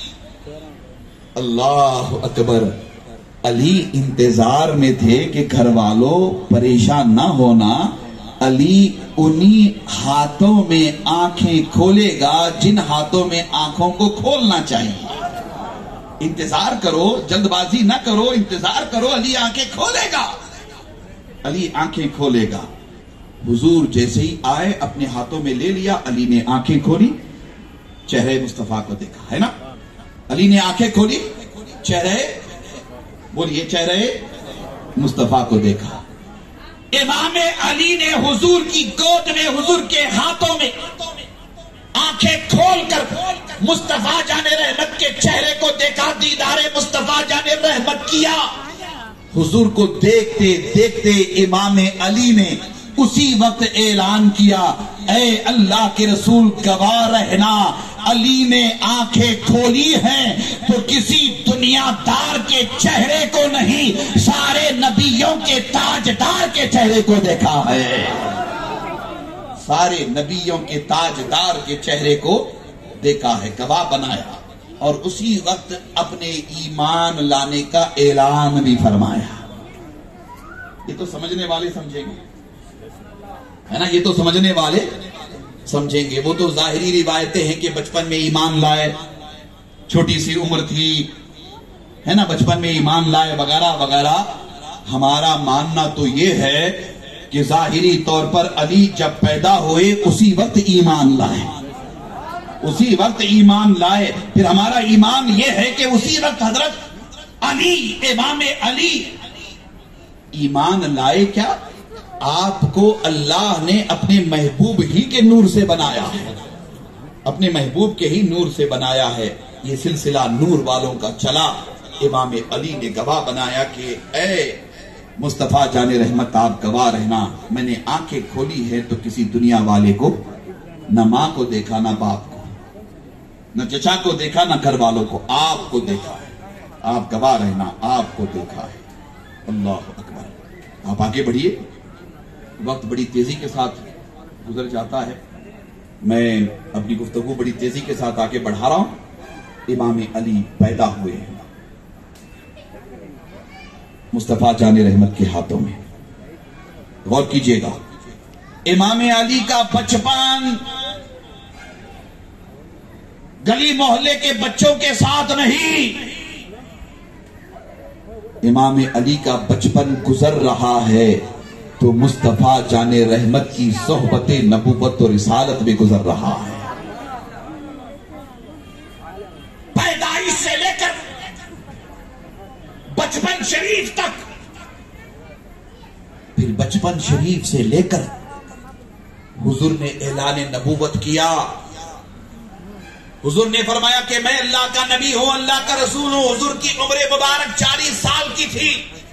اللہ اکبر۔ علی انتظار میں تھے کہ گھر والوں پریشان نہ ہونا، علی انہی ہاتھوں میں آنکھیں کھولے گا جن ہاتھوں میں آنکھوں کو کھولنا چاہیے۔ انتظار کرو، جلد بازی نہ کرو، انتظار کرو، علی آنکھیں کھولے گا، علی آنکھیں کھولے گا۔ حضور جیسے ہی آئے اپنے ہاتھوں میں لے لیا، علی نے آنکھیں کھولی، چہرے مصطفیٰ کو دیکھا، ہے نا؟ علی نے آنکھیں کھولی، چہرے، بولیے، چہرے مصطفیٰ کو دیکھا۔ امام علی نے حضور کی گود میں، حضور کے ہاتھوں میں آنکھیں کھول کر مصطفیٰ جان رحمت کے چہرے کو دیکھا، دیدار مصطفیٰ جان رحمت کیا. حضور کو دیکھتے دیکھتے امام علی نے اسی وقت اعلان کیا، اے اللہ کے رسول گواہ رہنا، علی نے آنکھیں کھولی ہیں تو کسی دنیا دار کے چہرے کو نہیں، سارے نبیوں کے تاجدار کے چہرے کو دیکھا ہے. سارے نبیوں کے تاجدار کے چہرے کو دیکھا ہے، گواہ بنایا، اور اسی وقت اپنے ایمان لانے کا اعلان بھی فرمایا. یہ تو سمجھنے والے سمجھیں گے، ہے نا، یہ تو سمجھنے والے سمجھیں گے. وہ تو ظاہری روایتیں ہیں کہ بچپن میں ایمان لائے، چھوٹی سی عمر تھی، ہے نا، بچپن میں ایمان لائے وغیرہ وغیرہ. ہمارا ماننا تو یہ ہے کہ ظاہری طور پر علی جب پیدا ہوئے اسی وقت ایمان لائے، اسی وقت ایمان لائے. پھر ہمارا ایمان یہ ہے کہ اسی وقت حضرت علی، امام علی ایمان لائے. کیا آپ کو اللہ نے اپنے محبوب ہی کے نور سے بنایا ہے، اپنے محبوب کے ہی نور سے بنایا ہے. یہ سلسلہ نور والوں کا چلا. امام علی نے گواہ بنایا کہ اے مصطفیٰ جان رحمت آپ گواہ رہنا، میں نے آنکھیں کھولی ہے تو کسی دنیا والے کو، نہ ماں کو دیکھا، نہ باپ کو، نہ چچا کو دیکھا، نہ گھر والوں کو، آپ کو دیکھا ہے. آپ گواہ رہنا، آپ کو دیکھا ہے. اللہ اکبر. آپ آگے بڑھیے، وقت بڑی تیزی کے ساتھ گزر جاتا ہے. میں اپنی گفتگو بڑی تیزی کے ساتھ آگے بڑھا رہا ہوں. امام علی پیدا ہوئے ہیں مصطفیٰ جان رحمت کے ہاتھوں میں. غور کیجئے گا، امام علی کا بچپن گلی محلے کے بچوں کے ساتھ نہیں، امام علی کا بچپن گزر رہا ہے تو مصطفیٰ جان رحمت کی صحبت نبوت و رسالت میں گزر رہا ہے. پیدائش سے لے کر بچپن شریف تک، پھر بچپن شریف سے لے کر حضور نے اعلان نبوت کیا. حضور نے فرمایا کہ میں اللہ کا نبی ہوں، اللہ کا رسول ہوں. حضور کی عمر مبارک چالیس سال کی تھی.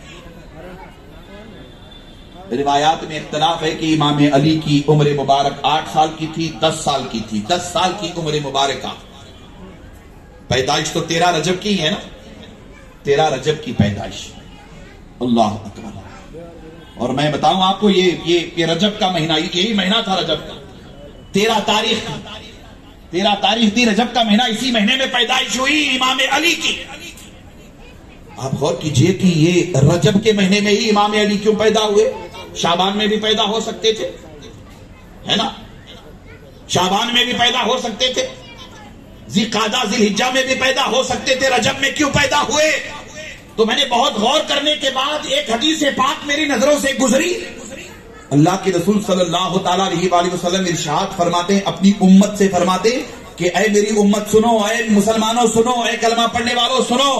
روایات میں اختلاف ہے کہ امام علی کی عمر مبارک آٹھ سال کی تھی، دس سال کی تھی. دس سال کی عمر مبارکہ. پیدائش تو تیرہ رجب کی ہے نا، تیرہ رجب کی پیدائش. اللہ اکبر. اور میں بتاؤں آپ کو، یہ یہ یہ رجب کا مہینہ، یہی مہینہ تھا رجب کا. تیرہ تاریخ تھی، تیرہ تاریخ تھی رجب کا مہینہ. اسی مہینے میں پیدائش ہوئی امام علی کی. آپ غور کیجئے کہ یہ رجب کے مہینے میں ہی امام علی کیوں پیدا ہوئے؟ شعبان میں بھی پیدا ہو سکتے تھے، ہے نا، شعبان میں بھی پیدا ہو سکتے تھے، ذی قعدہ ذی الحجہ میں بھی پیدا ہو سکتے تھے. رجب میں کیوں پیدا ہوئے؟ تو میں نے بہت غور کرنے کے بعد ایک حدیث پاک میری نظروں سے گزری. اللہ کے رسول صلی اللہ تعالیٰ علیہ وآلہ وسلم ارشاد فرماتے ہیں، اپنی امت سے فرماتے کہ اے میری امت سنو، اے مسلمانوں سنو، اے کلمہ پڑھنے والوں سنو،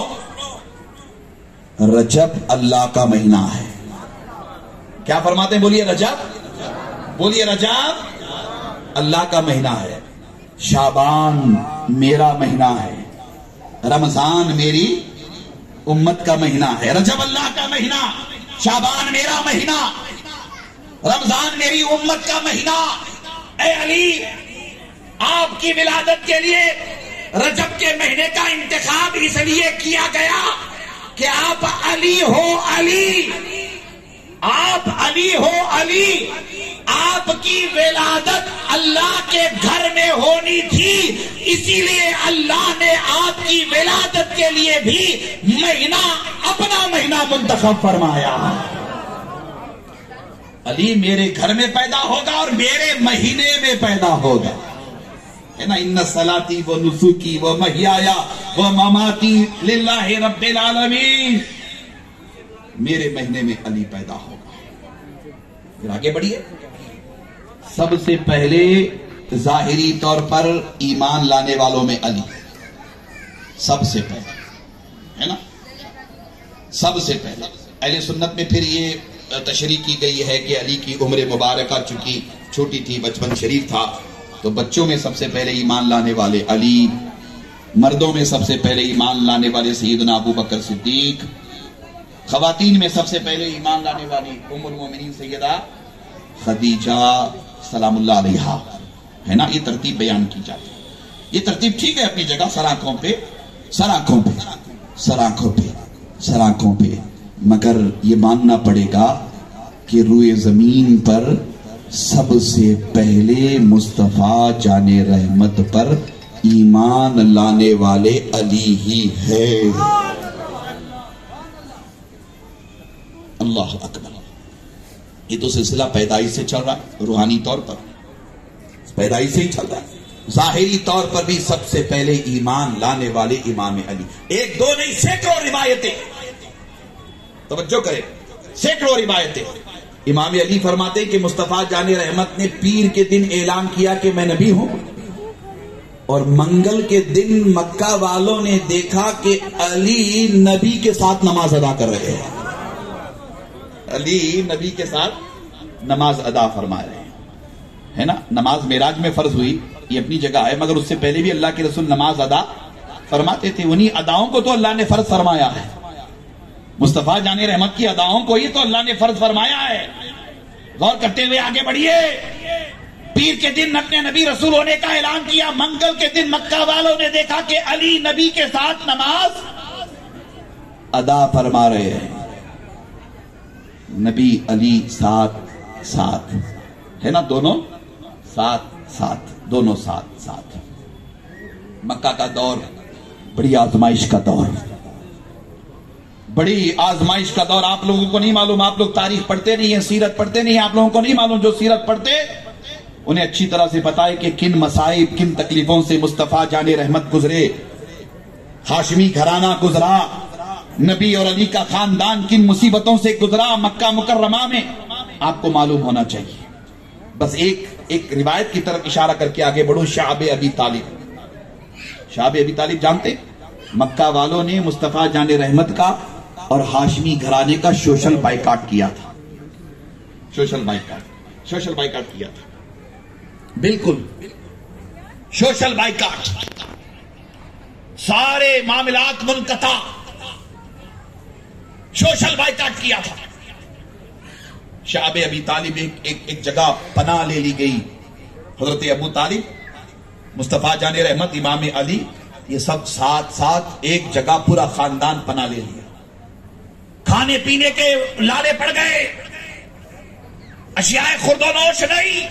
رجب اللہ کا مہینہ ہے. کیا فرماتے ہیں؟ بولیے رجب، بولیے رجب اللہ کا مہینہ ہے. شعبان میرا مہینہ ہے، رمضان میری امت کا مہینہ ہے. رجب اللہ کا مہینہ، شعبان میرا مہینہ، رمضان میری امت کا مہینہ. اے علی، آپ کی ولادت کے لیے رجب کے مہینے کا انتخاب اس لیے کیا گیا کہ آپ علی ہو، علی، آپ علی ہو، علی. آپ کی ولادت اللہ کے گھر میں ہونی تھی، اسی لیے اللہ نے آپ کی ولادت کے لیے بھی مہینہ، اپنا مہینہ منتخب فرمایا. علی میرے گھر میں پیدا ہوگا اور میرے مہینے میں پیدا ہوگا، ہے نا. ان صلاتی و نسکی و محیایا و مماتی للہ رب العالمین. میرے مہینے میں علی پیدا ہوگا. پھر آگے بڑھیے. سب سے پہلے ظاہری طور پر ایمان لانے والوں میں علی سب سے پہلے، ہے نا، سب سے پہلے. اہل سنت میں پھر یہ تشریح کی گئی ہے کہ علی کی عمر مبارکہ چونکہ چھوٹی تھی، بچپن شریف تھا، تو بچوں میں سب سے پہلے ایمان لانے والے علی مردوں میں سب سے پہلے ایمان لانے والے سیدنا ابو بکر صدیق، خواتین میں سب سے پہلے ایمان لانے والی ام المومنین سیدہ خدیجہ سلام اللہ علیہا، ہے نا. یہ ترتیب بیان کی جاتی ہے. یہ ترتیب ٹھیک ہے اپنی جگہ، سراخوں پہ سراخوں پہ سراخوں پہ سراخوں پہ مگر یہ ماننا پڑے گا کہ روئے زمین پر سب سے پہلے مصطفیٰ جان رحمت پر ایمان لانے والے علی ہی ہے. اللہ اکبر. یہ تو سلسلہ پیدائش سے چل رہا ہے، روحانی طور پر پیدائش سے ہی چل رہا ہے. ظاہری طور پر بھی سب سے پہلے ایمان لانے والے امام علی. ایک دو نہیں، سینکڑوں روایتیں، توجہ کرے، سینکڑوں روایتیں. امام علی فرماتے ہیں کہ مصطفیٰ جان رحمت نے پیر کے دن اعلان کیا کہ میں نبی ہوں، اور منگل کے دن مکہ والوں نے دیکھا کہ علی نبی کے ساتھ نماز ادا کر رہے ہیں. علی نبی کے ساتھ نماز ادا فرما رہے ہیں، ہے نا. نماز معراج میں فرض ہوئی، یہ اپنی جگہ ہے، مگر اس سے پہلے بھی اللہ کے رسول نماز ادا فرماتے تھے. انہی اداؤں کو تو اللہ نے فرض فرمایا ہے. مصطفیٰ جان رحمت کی اداؤں کو ہی تو اللہ نے فرض فرمایا ہے. غور کرتے ہوئے آگے بڑھیے. پیر کے دن اپنے نبی رسول ہونے کا اعلان کیا، منگل کے دن مکہ والوں نے دیکھا کہ علی نبی کے ساتھ نماز ادا فرما رہے ہیں. نبی علی ساتھ ساتھ، ہے نا، دونوں ساتھ ساتھ، دونوں ساتھ ساتھ. مکہ کا دور بڑی آزمائش کا دور، بڑی آزمائش کا دور. آپ لوگوں کو نہیں معلوم، آپ لوگ تاریخ پڑھتے نہیں ہیں، سیرت پڑھتے نہیں ہیں، آپ لوگوں کو نہیں معلوم. جو سیرت پڑھتے انہیں اچھی طرح سے پتا ہے کہ کن مصائب، کن تکلیفوں سے مصطفیٰ جان رحمت گزرے، ہاشمی گھرانہ گزرا، نبی اور علی کا خاندان کن مصیبتوں سے گزرا مکہ مکرمہ میں، آپ کو معلوم ہونا چاہیے. بس ایک ایک روایت کی طرف اشارہ کر کے آگے بڑھوں. شعب ابی طالب، شعب ابی طالب جانتے؟ مکہ والوں نے مصطفیٰ جان رحمت کا اور ہاشمی گھرانے کا سوشل بائیکاٹ کیا تھا. سوشل بائیکاٹ سوشل بائیکاٹ کیا تھا، بالکل سوشل بائیکاٹ. سارے معاملات منقطع، سوشل بائیکاٹ کیا تھا. شعب ابی طالب ایک, ایک, ایک جگہ پناہ لے لی گئی. حضرت ابو طالب، مصطفیٰ جان رحمت، امام علی، یہ سب ساتھ ساتھ ایک جگہ پورا خاندان پناہ لے لیا. کھانے پینے کے لالے پڑ گئے، اشیاء خورد و نوش نہیں،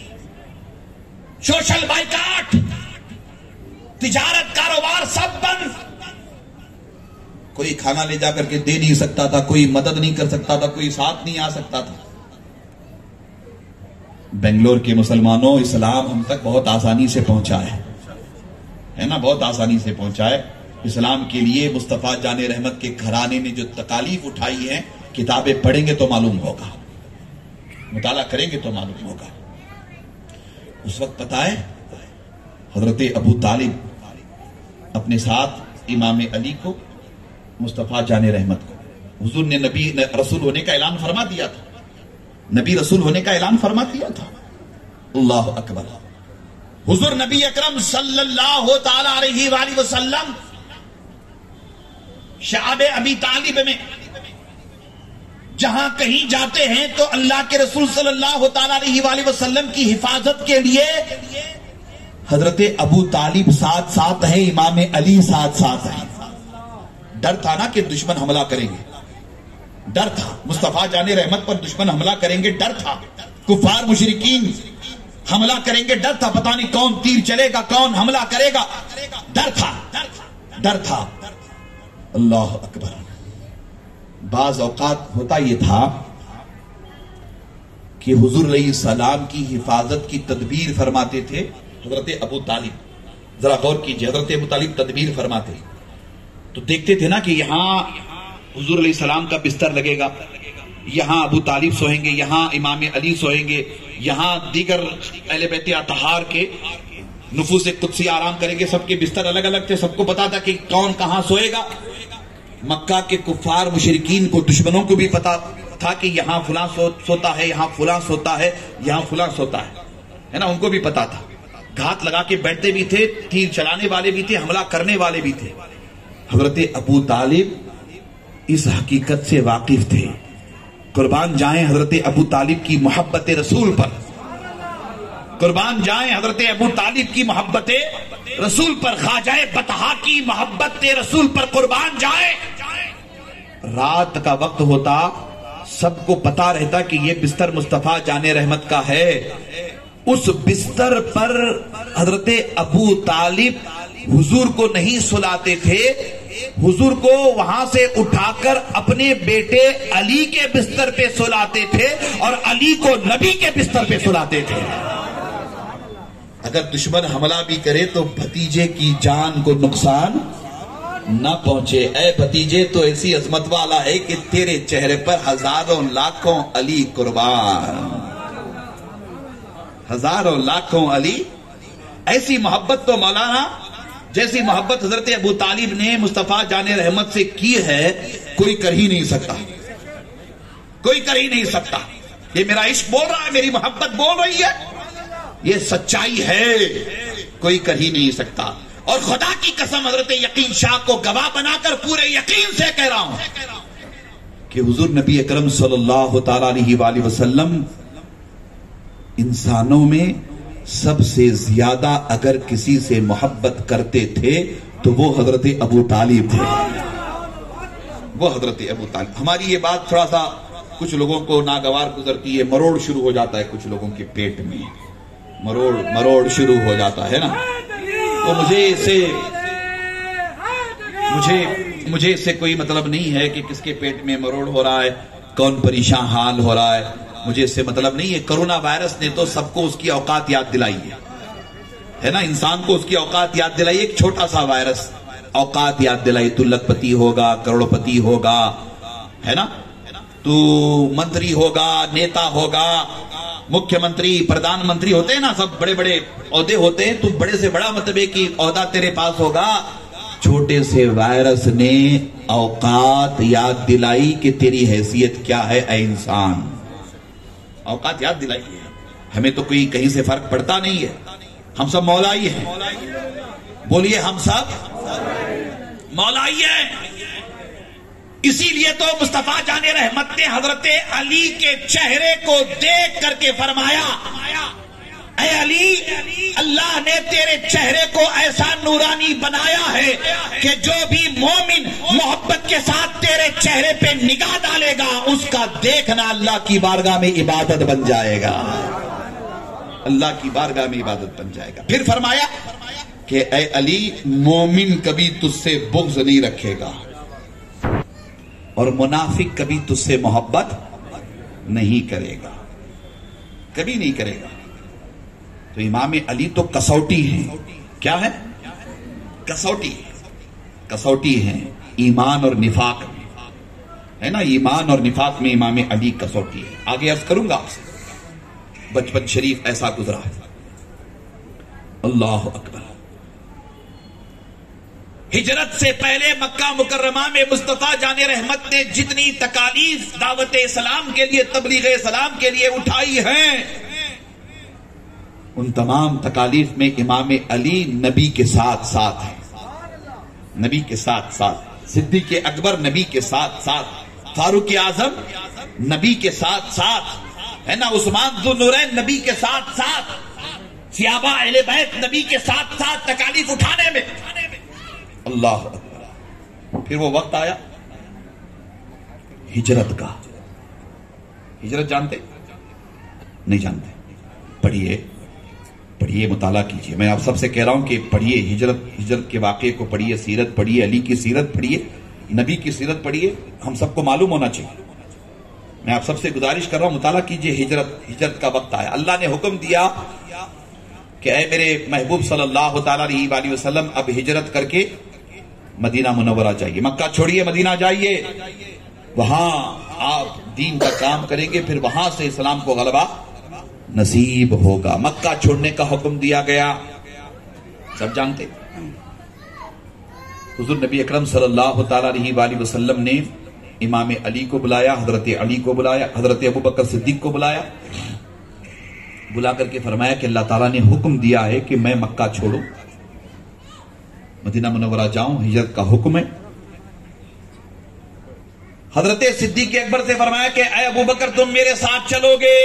سوشل بائیکاٹ، تجارت کاروبار سب بند. کوئی کھانا لے جا کر کے دے نہیں سکتا تھا، کوئی مدد نہیں کر سکتا تھا، کوئی ساتھ نہیں آ سکتا تھا. بنگلور کے مسلمانوں، اسلام ہم تک بہت آسانی سے پہنچا ہے، ہے نا، بہت آسانی سے پہنچا ہے. اسلام کے لیے مصطفیٰ جان رحمت کے گھرانے نے جو تکالیف اٹھائی ہیں، کتابیں پڑھیں گے تو معلوم ہوگا، مطالعہ کریں گے تو معلوم ہوگا. اس وقت پتہ ہے حضرت ابو طالب اپنے ساتھ امام علی کو، مصطفیٰ جان رحمت کو، حضور نے نبی رسول ہونے کا اعلان فرما دیا تھا، نبی رسول ہونے کا اعلان فرما دیا تھا. اللہ اکبر. حضور نبی اکرم صلی اللہ تعالی علیہ وآلہ وسلم شعب ابی طالب میں جہاں کہیں جاتے ہیں تو اللہ کے رسول صلی اللہ تعالی علیہ وآلہ وسلم کی حفاظت کے لیے حضرت ابو طالب ساتھ ساتھ ہے، امام علی ساتھ ساتھ ہے. ڈر تھا نا کہ دشمن حملہ کریں گے، ڈر تھا مصطفیٰ جان رحمت پر دشمن حملہ کریں گے، ڈر تھا کفار مشرکین حملہ کریں گے، ڈر تھا پتہ نہیں کون تیر چلے گا، کون حملہ کرے گا، ڈر تھا ڈر تھا. اللہ اکبر. بعض اوقات ہوتا یہ تھا کہ حضور علیہ السلام کی حفاظت کی تدبیر فرماتے تھے حضرت ابو طالب. ذرا غور کیجئے، حضرت ابو طالب تدبیر فرماتے تو دیکھتے تھے نا کہ یہاں حضور علیہ السلام کا بستر لگے گا، یہاں ابو طالب سوئیں گے، یہاں امام علی سوئیں گے، یہاں دیگر اہل بیت اطہار کے نفوس قدسی آرام کریں گے. سب کے بستر الگ الگ تھے، سب کو پتا تھا کہ کون کہاں سوئے گا. مکہ کے کفار مشرکین کو، دشمنوں کو بھی پتا تھا کہ یہاں فلاں سو, سوتا ہے، یہاں فلاں سوتا ہے، یہاں فلاں سوتا ہے، ہے نا، ان کو بھی پتا تھا. گھات لگا کے بیٹھتے بھی تھے، تیر چلانے والے بھی تھے، حملہ کرنے والے بھی تھے۔ حضرت ابو طالب اس حقیقت سے واقف تھے۔ قربان جائیں حضرت ابو طالب کی محبت رسول پر، قربان جائیں حضرت ابو طالب کی محبت رسول پر، خواجہ بطحا کی محبت رسول پر قربان جائیں۔ رات کا وقت ہوتا، سب کو پتا رہتا کہ یہ بستر مصطفیٰ جان رحمت کا ہے، اس بستر پر حضرت ابو طالب حضور کو نہیں سلاتے تھے، حضور کو وہاں سے اٹھا کر اپنے بیٹے علی کے بستر پہ سلاتے تھے اور علی کو نبی کے بستر پہ سلاتے تھے۔ اگر دشمن حملہ بھی کرے تو بھتیجے کی جان کو نقصان نہ پہنچے۔ اے بھتیجے تو ایسی عظمت والا ہے کہ تیرے چہرے پر ہزاروں لاکھوں علی قربان، ہزاروں لاکھوں علی۔ ایسی محبت تو مولانا جیسی محبت حضرت ابو طالب نے مصطفیٰ جان رحمت سے کی ہے کوئی کر ہی نہیں سکتا، کوئی کر ہی نہیں سکتا۔ یہ میرا عشق بول رہا ہے، میری محبت بول رہی ہے، یہ سچائی ہے، کوئی کر ہی نہیں سکتا۔ اور خدا کی قسم حضرت یقین شاہ کو گواہ بنا کر پورے یقین سے کہہ رہا ہوں کہ حضور نبی اکرم صلی اللہ تعالی علیہ وآلہ وسلم انسانوں میں سب سے زیادہ اگر کسی سے محبت کرتے تھے تو وہ حضرت ابو طالب تھے، وہ حضرت ابو طالب۔ ہماری یہ بات تھوڑا سا کچھ لوگوں کو ناگوار گزرتی ہے، مروڑ شروع ہو جاتا ہے کچھ لوگوں کے پیٹ میں، مروڑ مروڑ شروع ہو جاتا ہے نا۔ تو مجھے اس سے مجھے مجھے اس سے کوئی مطلب نہیں ہے کہ کس کے پیٹ میں مروڑ ہو رہا ہے، کون پریشان حال ہو رہا ہے، مجھے اس سے مطلب نہیں ہے۔ کرونا وائرس نے تو سب کو اس کی اوقات یاد دلائی ہے، ہے نا، انسان کو اس کی اوقات یاد دلائی، ایک چھوٹا سا وائرس اوقات یاد دلائی۔ تو لکھ پتی ہوگا، کروڑ پتی ہوگا، ہے نا، تو منتری ہوگا، نیتا ہوگا، مکھیہ منتری، پردھان منتری ہوتے ہیں نا، سب بڑے بڑے عہدے ہوتے ہیں، تو بڑے سے بڑا مطلب ہے کہ عہدہ تیرے پاس ہوگا۔ چھوٹے سے وائرس نے اوقات یاد دلائی کہ تیری حیثیت کیا ہے اے انسان، اوقات یاد دلائی ہے۔ ہمیں تو کوئی کہیں سے فرق پڑتا نہیں ہے، ہم سب مولائی ہیں، بولیے ہم سب مولائی ہیں۔ اسی لیے تو مصطفیٰ جان رحمت نے حضرت علی کے چہرے کو دیکھ کر کے فرمایا، اے علی، اللہ نے تیرے چہرے کو ایسا نورانی بنایا ہے کہ جو بھی مومن محبت کے ساتھ تیرے چہرے پہ نگاہ ڈالے گا اس کا دیکھنا اللہ کی بارگاہ میں عبادت بن جائے گا، اللہ کی بارگاہ میں عبادت بن جائے گا۔ پھر فرمایا کہ اے علی، مومن کبھی تجھ سے بغض نہیں رکھے گا اور منافق کبھی تجھ سے محبت نہیں کرے گا، کبھی نہیں کرے گا۔ تو امام علی تو کسوٹی ہیں، کیا ہے؟ کسوٹی، کسوٹی ہیں ایمان اور نفاق میں، ہے نا، ایمان اور نفاق میں امام علی کسوٹی ہے۔ آگے عرض کروں گا آپ سے، بچپن شریف ایسا گزرا ہے، اللہ اکبر۔ ہجرت سے پہلے مکہ مکرمہ میں مصطفیٰ جان رحمت نے جتنی تکالیف دعوت اسلام کے لیے، تبلیغ اسلام کے لیے اٹھائی ہیں، ان تمام تکالیف میں امام علی نبی کے ساتھ ساتھ ہیں، نبی کے ساتھ ساتھ، صدیق اکبر نبی کے ساتھ ساتھ، فاروق اعظم نبی کے ساتھ ساتھ، ہے نا، عثمان ذو النورین نبی کے ساتھ ساتھ، صحابہ اہل بیت نبی کے ساتھ ساتھ تکالیف اٹھانے میں۔ اللہ اکبر۔ پھر وہ وقت آیا ہجرت کا۔ ہجرت جانتے نہیں جانتے؟ پڑھیے پڑھیے، مطالعہ کیجیے۔ میں آپ سب سے کہہ رہا ہوں کہ پڑھیے، ہجرت ہجرت کے واقعے کو پڑھیے، سیرت پڑھیے، علی کی سیرت پڑھیے، نبی کی سیرت پڑھیے، ہم سب کو معلوم ہونا چاہیے۔ میں آپ سب سے گزارش کر رہا ہوں مطالعہ کیجیے۔ ہجرت ہجرت کا وقت آیا، اللہ نے حکم دیا کہ اے میرے محبوب صلی اللہ تعالی علیہ وآلہ وسلم اب ہجرت کر کے مدینہ منورہ جائیے، مکہ چھوڑیے، مدینہ جائیے، وہاں آپ دین کا کام کریں گے، پھر وہاں سے اسلام کو غلبہ نصیب ہوگا۔ مکہ چھوڑنے کا حکم دیا گیا، سب جانتے۔ حضور نبی اکرم صلی اللہ تعالی علیہ وآلہ وسلم نے امام علی کو بلایا، حضرت علی کو بلایا، حضرت ابو بکر صدیق کو بلایا، بلا کر کے فرمایا کہ اللہ تعالیٰ نے حکم دیا ہے کہ میں مکہ چھوڑوں، مدینہ منورہ جاؤں، ہجرت کا حکم ہے۔ حضرت صدیق اکبر سے فرمایا کہ اے ابو بکر تم میرے ساتھ چلو گے۔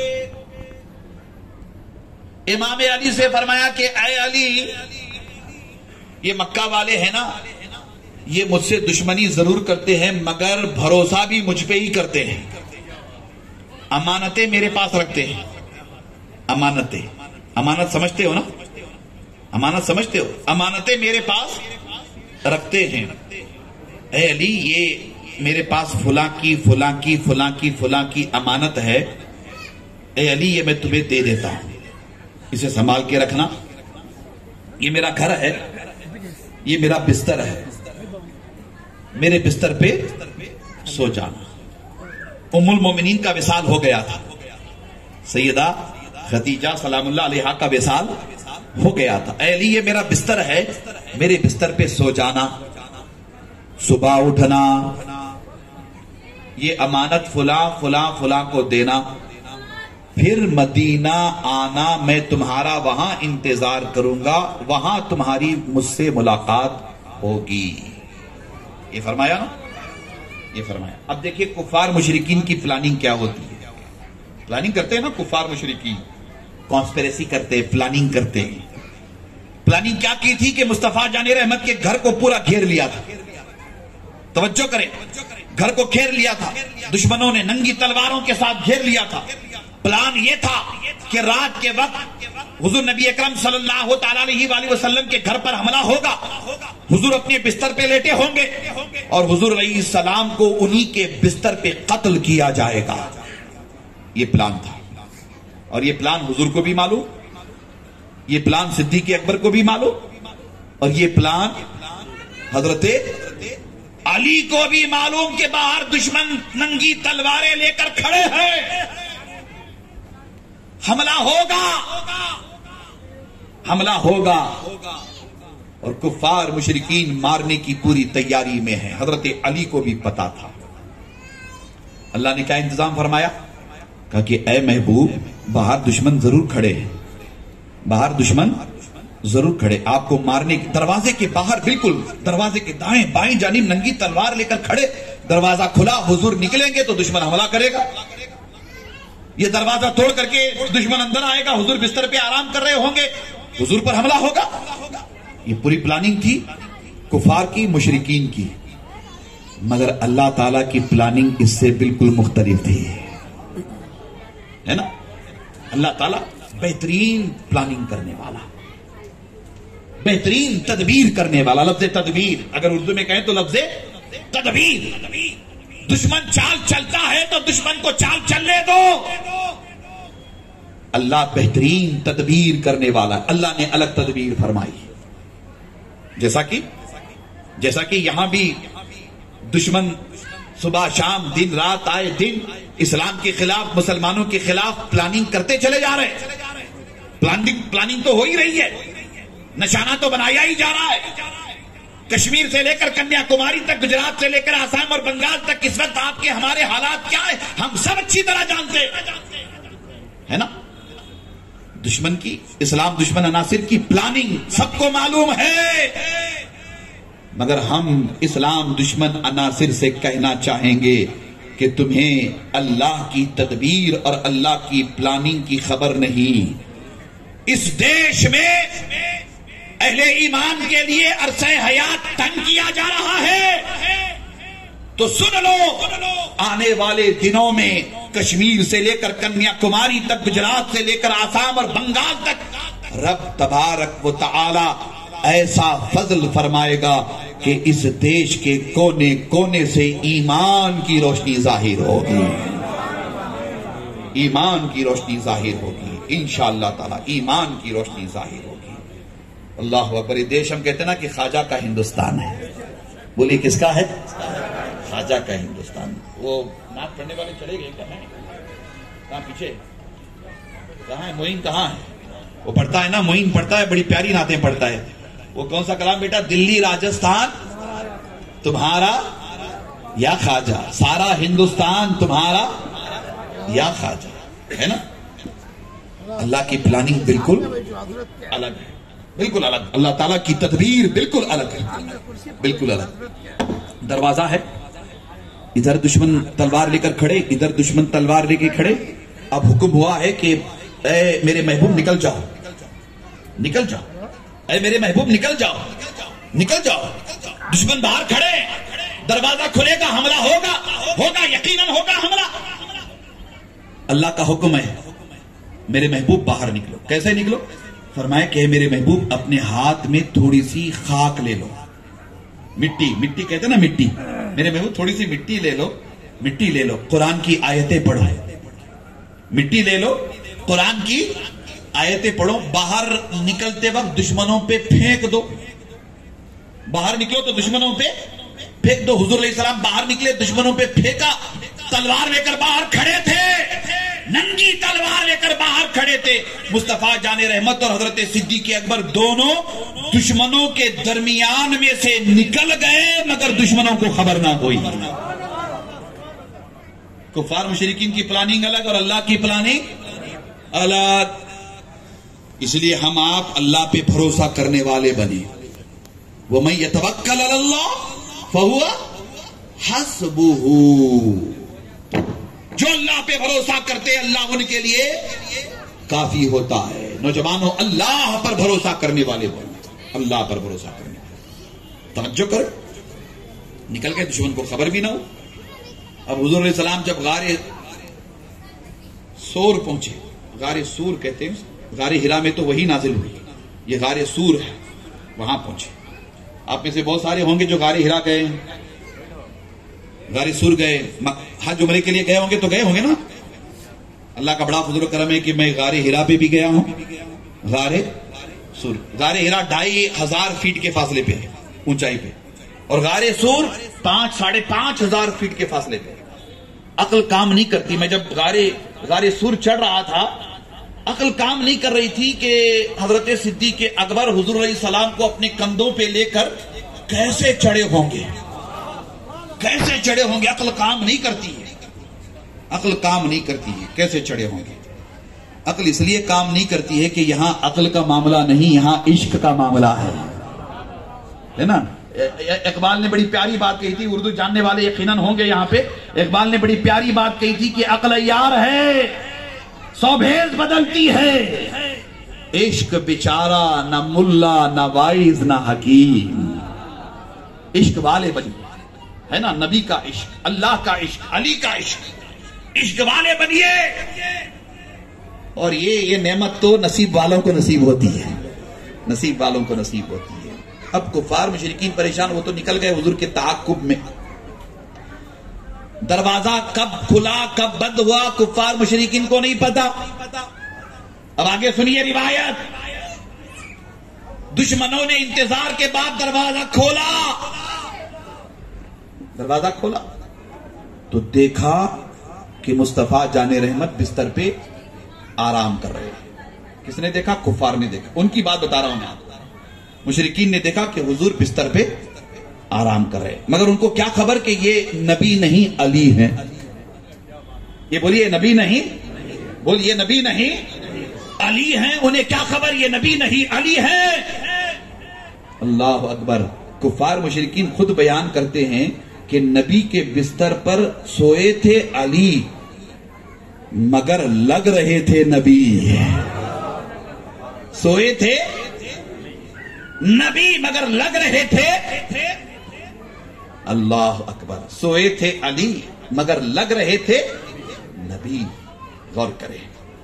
امام علی سے فرمایا کہ اے علی یہ مکہ والے ہیں نا، یہ مجھ سے دشمنی ضرور کرتے ہیں مگر بھروسہ بھی مجھ پہ ہی کرتے ہیں، امانتیں میرے پاس رکھتے ہیں۔ امانتیں، امانت سمجھتے ہو نا، امانت سمجھتے ہو، امانتیں میرے پاس رکھتے ہیں۔ اے علی یہ میرے پاس فلاں کی فلاں کی فلاں کی فلاں کی امانت ہے، اے علی یہ میں تمہیں دے دیتا ہوں، اسے سنبھال کے رکھنا، یہ میرا گھر ہے، یہ میرا بستر ہے، میرے بستر پہ سو جانا۔ ام المومنین کا وصال ہو گیا تھا، سیدہ خدیجہ سلام اللہ علیہا کا وصال ہو گیا تھا۔ اے علی یہ میرا بستر ہے، میرے بستر پہ سو جانا، صبح اٹھنا، یہ امانت فلاں فلاں فلاں کو دینا، پھر مدینہ آنا، میں تمہارا وہاں انتظار کروں گا، وہاں تمہاری مجھ سے ملاقات ہوگی۔ یہ فرمایا نا، یہ فرمایا۔ اب دیکھیے کفار مشرکین کی پلاننگ کیا ہوتی ہے، پلاننگ کرتے ہیں نا کفار مشرکین، کانسپیریسی کرتے ہیں، پلاننگ کرتے ہیں۔ پلاننگ کیا کی تھی کہ مصطفیٰ جان رحمت کے گھر کو پورا گھیر لیا تھا، توجہ کریں، گھر کو گھیر لیا تھا، دشمنوں نے ننگی تلواروں کے ساتھ گھیر لیا تھا۔ پلان یہ تھا کہ رات کے وقت حضور نبی اکرم صلی اللہ تعالی علیہ وآلہ وسلم کے گھر پر حملہ ہوگا، حضور اپنے بستر پہ لیٹے ہوں گے اور حضور علیہ السلام کو انہی کے بستر پہ قتل کیا جائے گا۔ یہ پلان تھا، اور یہ پلان حضور کو بھی معلوم، یہ پلان صدیق اکبر کو بھی معلوم، اور یہ پلان حضرت علی کو بھی معلوم کہ باہر دشمن ننگی تلواریں لے کر کھڑے ہیں، حملہ ہوگا، حملہ ہوگا، اور کفار مشرکین مارنے کی پوری تیاری میں ہیں۔ حضرت علی کو بھی پتا تھا۔ اللہ نے کیا انتظام فرمایا؟ کہا کہ اے محبوب باہر دشمن ضرور کھڑے ہیں، باہر دشمن ضرور کھڑے، آپ کو مارنے کی، دروازے کے باہر بالکل دروازے کے دائیں بائیں جانب ننگی تلوار لے کر کھڑے، دروازہ کھلا، حضور نکلیں گے تو دشمن حملہ کرے گا، یہ دروازہ توڑ کر کے دشمن اندر آئے گا، حضور بستر پہ آرام کر رہے ہوں گے، حضور پر حملہ ہوگا۔ یہ پوری پلاننگ تھی کفار کی، مشرکین کی، مگر اللہ تعالیٰ کی پلاننگ اس سے بالکل مختلف تھی، ہے نا؟ اللہ تعالیٰ بہترین پلاننگ کرنے والا، بہترین تدبیر کرنے والا۔ لفظ تدبیر اگر اردو میں کہیں تو لفظ تدبیر، دشمن چال چلتا ہے تو دشمن کو چال چلنے دو، اللہ بہترین تدبیر کرنے والا۔ اللہ نے الگ تدبیر فرمائی، جیسا کہ جیسا کہ یہاں بھی دشمن صبح شام دن رات آئے دن اسلام کے خلاف، مسلمانوں کے خلاف پلاننگ کرتے چلے جا رہے ہیں، پلاننگ پلاننگ تو ہو ہی رہی ہے، نشانہ تو بنایا ہی جا رہا ہے۔ کشمیر سے لے کر کنیا کماری تک، گجرات سے لے کر آسام اور بنگال تک اس وقت آپ کے ہمارے حالات کیا ہیں ہم سب اچھی طرح جانتے ہیں نا۔ دشمن کی، اسلام دشمن عناصر کی پلاننگ سب کو معلوم ہے، مگر ہم اسلام دشمن عناصر سے کہنا چاہیں گے کہ تمہیں اللہ کی تدبیر اور اللہ کی پلاننگ کی خبر نہیں۔ اس دیش میں اہل ایمان کے لیے عرصہ حیات تنگ کیا جا رہا ہے، تو سن لو آنے والے دنوں میں کشمیر سے لے کر کنیا کماری تک، گجرات سے لے کر آسام اور بنگال تک رب تبارک و تعالی ایسا فضل فرمائے گا کہ اس دیش کے کونے کونے سے ایمان کی روشنی ظاہر ہوگی، ایمان کی روشنی ظاہر ہوگی، انشاءاللہ تعالی ایمان کی روشنی ظاہر ہوگی۔ اللہ اکبر۔ دیش ہم کہتے ہیں نا کہ خواجہ کا ہندوستان ہے، بولی کس کا ہے؟ خواجہ کا ہندوستان۔ وہ نعت پڑھنے والے چلے گئے کہاں ہیں؟ کہاں پیچھے کہاں ہے؟ معین کہاں ہے؟ وہ پڑھتا ہے نا، معین پڑھتا ہے، بڑی پیاری نعتیں پڑھتا ہے۔ وہ کون سا کلام بیٹا؟ دلی راجستھان تمہارا یا خواجہ، سارا ہندوستان تمہارا یا خواجہ، ہے نا؟ اللہ کی پلاننگ بالکل الگ ہے، بالکل الگ. اللہ تعالیٰ کی تدبیر بالکل الگ ہے، بالکل الگ. دروازہ ہے، ادھر دشمن تلوار لے کر کھڑے، ادھر دشمن تلوار لے کے کھڑے. اب حکم ہوا ہے کہ اے میرے محبوب نکل جاؤ، نکل جاؤ، اے میرے محبوب نکل جاؤ، نکل جاؤ. دشمن باہر کھڑے، دروازہ کھلے گا، حملہ ہوگا، ہوگا یقیناً ہوگا حملہ. اللہ کا حکم ہے میرے محبوب باہر نکلو. کیسے نکلو؟ فرمایا کہ میرے محبوب اپنے ہاتھ میں تھوڑی سی خاک لے لو، مٹی، مٹی کہتے ہیں نا مٹی. میرے محبوب تھوڑی سی مٹی لے لو، مٹی لے لو، قرآن کی آیتیں پڑھو. مٹی لے لو، قرآن کی آیتیں پڑھو. باہر نکلتے وقت دشمنوں پہ پھینک دو. باہر نکلو تو دشمنوں پہ پھینک دو. حضور علیہ السلام باہر نکلے، دشمنوں پہ پھینکا. تلوار لے کر باہر کھڑے تھے، ننگی تلوار لے کر باہر کھڑے تھے. مصطفیٰ جان رحمت اور حضرت صدیق اکبر دونوں دشمنوں کے درمیان میں سے نکل گئے، مگر دشمنوں کو خبر نہ ہوئی. کفار مشرکین کی پلاننگ الگ اور اللہ کی پلاننگ الگ. اس لیے ہم آپ اللہ پہ بھروسہ کرنے والے بنے. وَمَن يَتَوَكَّلْ عَلَى اللَّهِ فَهُوَ حَسْبُهُ. جو اللہ پہ بھروسہ کرتے اللہ ان کے لیے کافی ہوتا ہے. نوجوانوں اللہ پر بھروسہ کرنے والے بنو، اللہ پر بھروسہ کرنے والے. توجہ کرو، نکل گئے، دشمن کو خبر بھی نہ ہو. اب حضور علیہ السلام جب غار سور پہنچے، غار سور کہتے ہیں، غار ہرا میں تو وہی نازل ہوئی، یہ غار سور ہے، وہاں پہنچے. آپ میں سے بہت سارے ہوں گے جو غار ہرا گئے، غار سور گئے، حج عمرے کے لیے گئے ہوں گے تو گئے ہوں گے نا. اللہ کا بڑا فضل و کرم ہے کہ میں غار ہرا پہ بھی گیا ہوں. غار سور، غار ہرا ڈھائی ہزار فیٹ کے فاصلے پہ ہے اونچائی پہ، اور غار سور پانچ ساڑھے پانچ ہزار فیٹ کے فاصلے پہ. عقل کام نہیں کرتی. میں جب غار غار سور چڑھ رہا تھا، عقل کام نہیں کر رہی تھی کہ حضرت صدیق اکبر حضور علیہ السلام کو اپنے کندھوں پہ لے کر کیسے چڑھے ہوں گے، کیسے چڑھے ہوں گے. عقل کام نہیں کرتی ہے، عقل کام نہیں کرتی ہے، کیسے چڑھے ہوں گے. عقل اس لیے کام نہیں کرتی ہے کہ یہاں عقل کا معاملہ نہیں، یہاں عشق کا معاملہ ہے، ہے نا. اقبال نے بڑی پیاری بات کہی تھی، اردو جاننے والے یقیناً ہوں گے یہاں پہ. اقبال نے بڑی پیاری بات کہی تھی کہ عقل یار ہے سو بھیز بدلتی ہے، عشق بیچارہ نہ ملا نہ وائز نہ حکیم. عشق والے بنیے، ہے نا، نبی کا عشق، اللہ کا عشق، علی کا عشق، عشق والے بنیے. اور یہ یہ نعمت تو نصیب والوں کو نصیب ہوتی ہے، نصیب والوں کو نصیب ہوتی ہے. اب کفار مشرکین پریشان، وہ تو نکل گئے حضور کے تعاقب میں. دروازہ کب کھلا کب بند ہوا کفار مشرکین کو نہیں پتا. اب آگے سنیے روایت. دشمنوں نے انتظار کے بعد دروازہ کھولا، دروازہ کھولا تو دیکھا کہ مصطفیٰ جان رحمت بستر پہ آرام کر رہے ہیں. کس نے دیکھا؟ کفار نے دیکھا. ان کی بات بتا رہا ہوں میں آپ. مشرکین نے دیکھا کہ حضور بستر پہ آرام کر رہے ہیں، مگر ان کو کیا خبر کہ یہ نبی نہیں علی ہیں. یہ بولیے نبی نہیں، بولیے نبی نہیں علی ہیں. انہیں کیا خبر یہ نبی نہیں علی ہیں. اللہ اکبر. کفار مشرکین خود بیان کرتے ہیں کہ نبی کے بستر پر سوئے تھے علی، مگر لگ رہے تھے نبی. سوئے تھے نبی مگر لگ رہے تھے. اللہ اکبر. سوئے تھے علی مگر لگ رہے تھے نبی. غور کریں.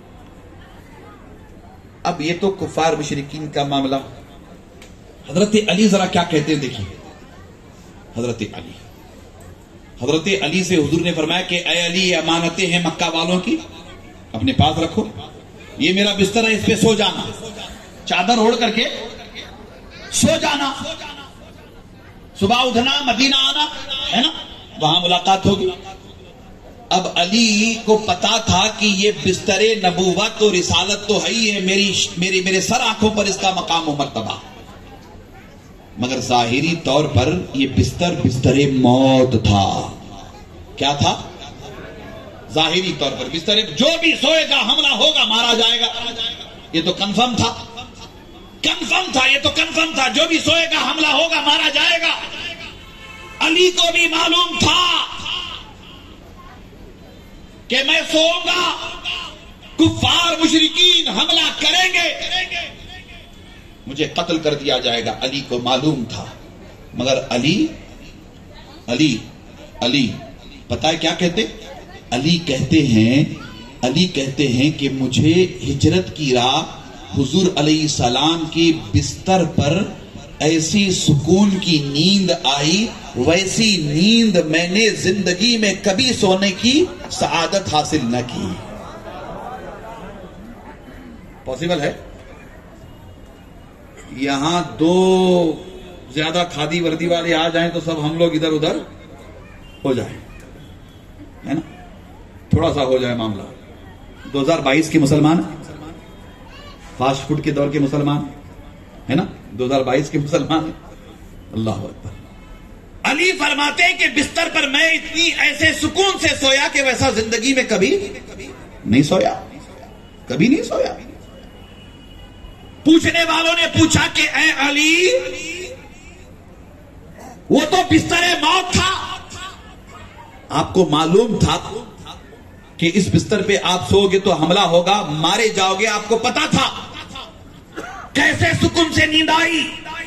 اب یہ تو کفار مشرکین کا معاملہ. حضرت علی ذرا کیا کہتے ہیں دیکھیے. حضرت علی حضرت علی سے حضور نے فرمایا کہ اے علی یہ امانتیں ہیں مکہ والوں کی، اپنے پاس رکھو. یہ میرا بستر ہے، اس پہ سو جانا، چادر اوڑھ کر کے سو جانا. صبح اٹھنا، مدینہ آنا، ہے نا، وہاں ملاقات ہوگی. اب علی کو پتا تھا کہ یہ بستر نبوت و رسالت تو ہے ہی ہے، میری میری میرے سر آنکھوں پر اس کا مقام و مرتبہ، مگر ظاہری طور پر یہ بستر بستر موت تھا. کیا تھا؟ ظاہری طور پر بستر جو بھی سوئے گا حملہ ہوگا مارا جائے گا، یہ تو کنفرم تھا، کنفرم تھا، یہ تو کنفرم تھا، جو بھی سوئے گا حملہ ہوگا مارا جائے گا۔ علی کو بھی معلوم تھا کہ میں سوؤں گا کفار مشرکین حملہ کریں گے، مجھے قتل کر دیا جائے گا، علی کو معلوم تھا۔ مگر علی علی علی پتہ ہے کیا کہتے؟ علی کہتے ہیں علی کہتے ہیں کہ مجھے ہجرت کی راہ حضور علیہ السلام کے بستر پر ایسی سکون کی نیند آئی، ویسی نیند میں نے زندگی میں کبھی سونے کی سعادت حاصل نہ کی۔ پاسبل ہے؟ یہاں دو زیادہ کھادی وردی والے آ جائیں تو سب ہم لوگ ادھر ادھر ہو جائیں، ہے نا، تھوڑا سا ہو جائے معاملہ۔ دو ہزار بائیس کے مسلمان، فاسٹ فوڈ کے دور کے مسلمان، ہے نا، دو ہزار بائیس کے مسلمان، اللہ اکبر۔ علی فرماتے ہیں کہ بستر پر میں اتنی ایسے سکون سے سویا کہ ویسا زندگی میں کبھی نہیں سویا، کبھی نہیں سویا۔ پوچھنے والوں نے پوچھا کہ اے علی، وہ تو بستر موت تھا، آپ کو معلوم تھا کہ اس بستر پہ آپ سو گے تو حملہ ہوگا، مارے جاؤ گے، آپ کو پتا تھا، کیسے سکون سے نیند آئی؟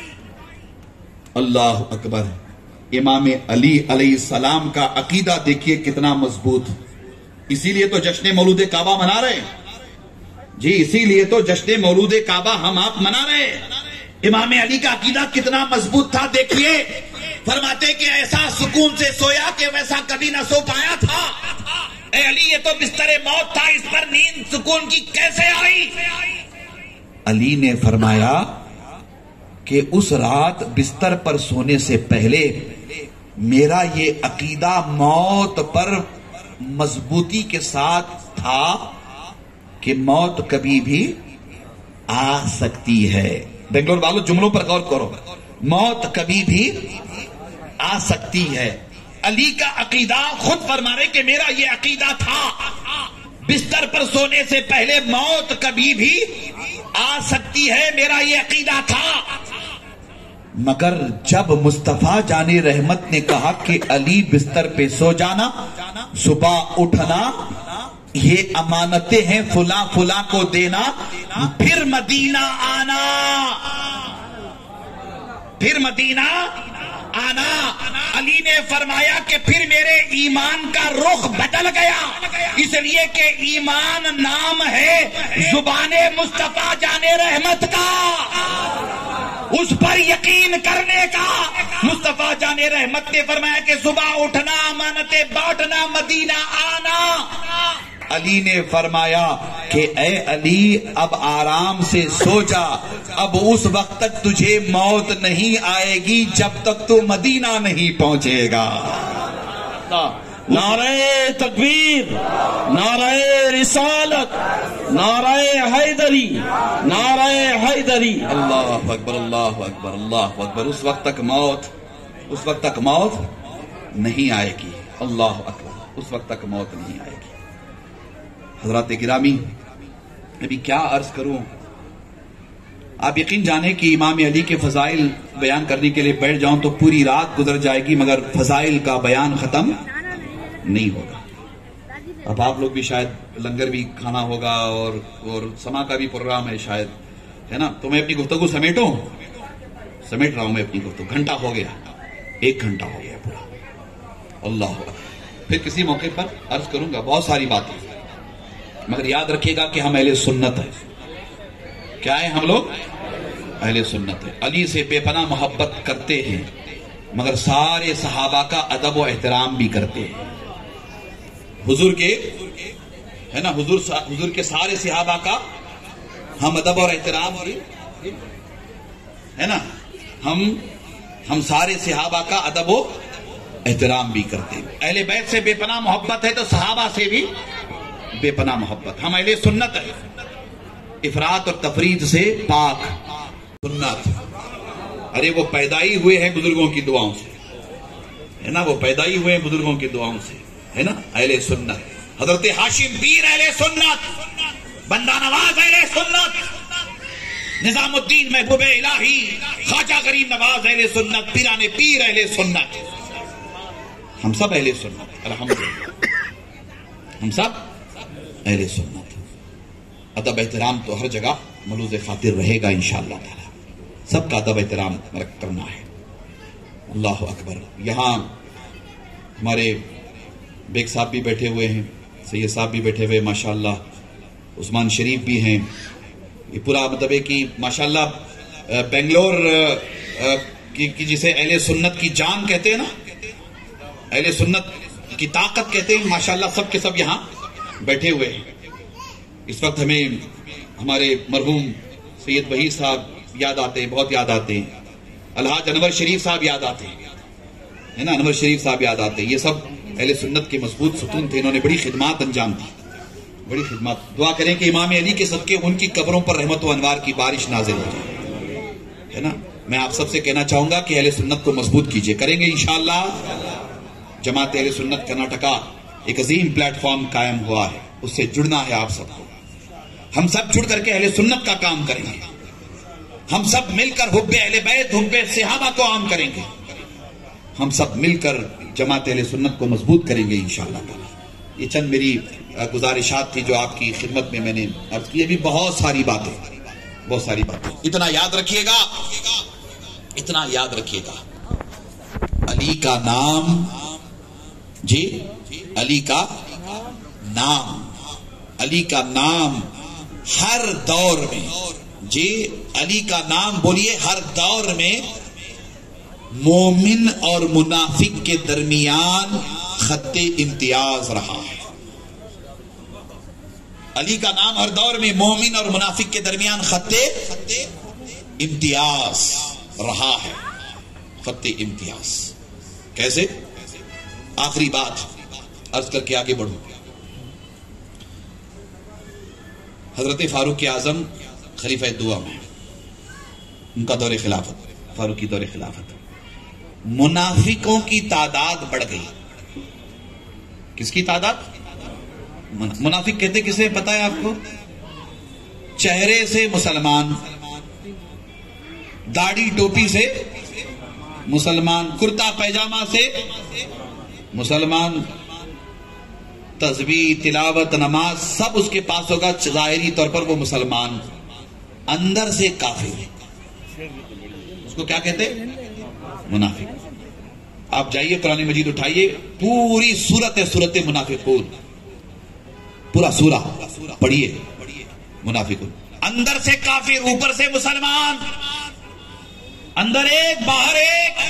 اللہ اکبر۔ امام علی علیہ السلام کا عقیدہ دیکھیے کتنا مضبوط، اسی لیے تو جشن مولود کعبہ منا رہے ہیں جی، اسی لیے تو جشن مولود کعبہ ہم آپ منا رہے ہیں۔ امام علی کا عقیدہ کتنا مضبوط تھا دیکھیے، فرماتے کہ ایسا سکون سے سویا کہ ویسا کبھی نہ سو پایا تھا۔ اے علی، یہ تو بستر موت تھا، اس پر نیند سکون کی کیسے آئی؟ علی نے فرمایا کہ اس رات بستر پر سونے سے پہلے میرا یہ عقیدہ موت پر مضبوطی کے ساتھ تھا کہ موت کبھی بھی آ سکتی ہے۔ بنگلور والوں جملوں پر غور کرو، موت کبھی بھی آ سکتی ہے۔ علی کا عقیدہ خود فرما رہے کہ میرا یہ عقیدہ تھا، بستر پر سونے سے پہلے موت کبھی بھی آ سکتی ہے، میرا یہ عقیدہ تھا۔ مگر جب مصطفیٰ جان رحمت نے کہا کہ علی بستر پہ سو جانا، صبح اٹھنا، یہ امانتیں ہیں فلاں فلاں کو دینا، پھر مدینہ آنا، پھر مدینہ آنا، علی نے فرمایا کہ پھر میرے ایمان کا رخ بدل گیا، اس لیے کہ ایمان نام ہے زبان مصطفیٰ جان رحمت کا، اس پر یقین کرنے کا۔ مصطفیٰ جان رحمت نے فرمایا کہ صبح اٹھنا، امانتیں بانٹنا، مدینہ آنا۔ علی نے فرمایا کہ اے علی، اب آرام سے سو جا، اب اس وقت تک تجھے موت نہیں آئے گی جب تک تو مدینہ نہیں پہنچے گا۔ نعرہ تکبیر، نعرہ رسالت، نعرہ حیدری، نعرہ حیدری۔ اللہ اکبر، اللہ اکبر، اللہ اکبر۔ اس وقت تک موت اس وقت تک موت نہیں آئے گی، اللہ اکبر، اس وقت تک موت نہیں آئے گی۔ حضرات گرامی، ابھی کیا عرض کروں، آپ یقین جانیں کہ امام علی کے فضائل بیان کرنے کے لیے بیٹھ جاؤں تو پوری رات گزر جائے گی، مگر فضائل کا بیان ختم نہیں ہوگا۔ اب آپ لوگ بھی شاید لنگر بھی کھانا ہوگا اور اور سما کا بھی پروگرام ہے شاید، ہے نا، تو میں اپنی گفتگو سمیٹوں سمیٹ رہا ہوں میں اپنی گفتگو، گھنٹہ ہو گیا، ایک گھنٹہ ہو گیا پورا، اللہ اکبر۔ پھر کسی موقع پر عرض کروں گا بہت ساری باتیں، مگر یاد رکھیے گا کہ ہم اہل سنت ہیں۔ کیا ہے ہم لوگ؟ اہل سنت ہیں، علی سے بے پناہ محبت کرتے ہیں، مگر سارے صحابہ کا ادب و احترام بھی کرتے ہیں۔ حضور کے ہے نا، حضور حضور کے سارے صحابہ کا ہم ادب اور احترام ہے نا، ہم ہم سارے صحابہ کا ادب و احترام بھی کرتے ہیں۔ اہل بیت سے بے پناہ محبت ہے تو صحابہ سے بھی بے پناہ محبت۔ ہم اہل سنت ہے، افراط اور تفرید سے پاک سنت۔ ارے وہ پیدائی ہوئے ہیں بزرگوں کی دعاؤں سے، ہے نا، وہ پیدائی ہوئے ہیں بزرگوں کی دعاؤں سے، ہے نا، اہل سنت۔ حضرت ہاشم پیر اہل سنت، بندہ نواز اہل سنت، نظام الدین محبوب الہی، خواجہ غریب نواز اہل سنت، پیران پیر اہل سنت، ہم سب اہل سنت الحمدللہ، ہم سب اہل سنت۔ ادب احترام تو ہر جگہ ملوز خاطر رہے گا انشاءاللہ تعالی، سب کا ادب احترام کرنا ہے۔ اللہ اکبر۔ یہاں ہمارے بیگ صاحب بھی بیٹھے ہوئے ہیں، سید صاحب بھی بیٹھے ہوئے ماشاءاللہ، عثمان شریف بھی ہیں، یہ پورا مطلب ہے کہ ماشاءاللہ بنگلور کی جسے اہل سنت کی جان کہتے ہیں نا، اہل سنت کی طاقت کہتے ہیں، ماشاءاللہ سب کے سب یہاں بیٹھے ہوئے ہیں۔ اس وقت ہمیں ہمارے مرحوم سید وحید صاحب یاد آتے ہیں، بہت یاد آتے ہیں، الحاج انور شریف صاحب یاد آتے ہیں، ہے نا، انور شریف صاحب یاد آتے ہیں۔ یہ سب اہل سنت کے مضبوط ستون تھے، انہوں نے بڑی خدمات انجام دی، بڑی خدمات۔ دعا کریں کہ امام علی کے صدقے ان کی قبروں پر رحمت و انوار کی بارش نازل ہو جائے، ہے نا۔ میں آپ سب سے کہنا چاہوں گا کہ اہل سنت کو مضبوط کیجئے، کریں گے انشاءاللہ۔ جماعت اہل سنت کرناٹکا ایک عظیم پلیٹ فارم قائم ہوا ہے، اس سے جڑنا ہے آپ سب کو، ہم سب جڑ کر کے اہل سنت کا کام کریں گے، ہم سب مل کر حب اہل بیت، حب صحابہ کو عام کریں گے، ہم سب مل کر جماعت اہل سنت کو مضبوط کریں گے انشاءاللہ تعالی۔ یہ چند میری گزارشات تھی جو آپ کی خدمت میں میں نے عرض کی، ابھی بہت ساری باتیں بہت ساری باتیں اتنا یاد رکھیے گا، اتنا یاد رکھیے گا، علی کا نام، جی علی کا نام، علی کا نام ہر دور میں، جی علی کا نام بولیے، ہر دور میں مومن اور منافق کے درمیان خط امتیاز رہا ہے۔ علی کا نام ہر دور میں مومن اور منافق کے درمیان خط امتیاز رہا ہے، خط امتیاز۔ کیسے؟ آخری بات عرض کر کے آگے بڑھوں۔ حضرت فاروق اعظم خلیفہ دعا میں، ان کا دور خلافت، فاروقی دور خلافت، منافقوں کی تعداد بڑھ گئی۔ کس کی تعداد؟ منافق کہتے کسے پتا ہے آپ کو؟ چہرے سے مسلمان، داڑھی ٹوپی سے مسلمان، کرتا پیجامہ سے مسلمان، تسبیح، تلاوت، نماز سب اس کے پاس ہوگا، ظاہری طور پر وہ مسلمان، اندر سے کافر، اس کو کیا کہتے ہیں؟ منافق۔ آپ جائیے قرآن مجید اٹھائیے، پوری سورت ہے سورت منافقون، پورا سورہ پڑھیے، منافقون، اندر سے کافر، اوپر سے مسلمان، اندر ایک باہر ایک،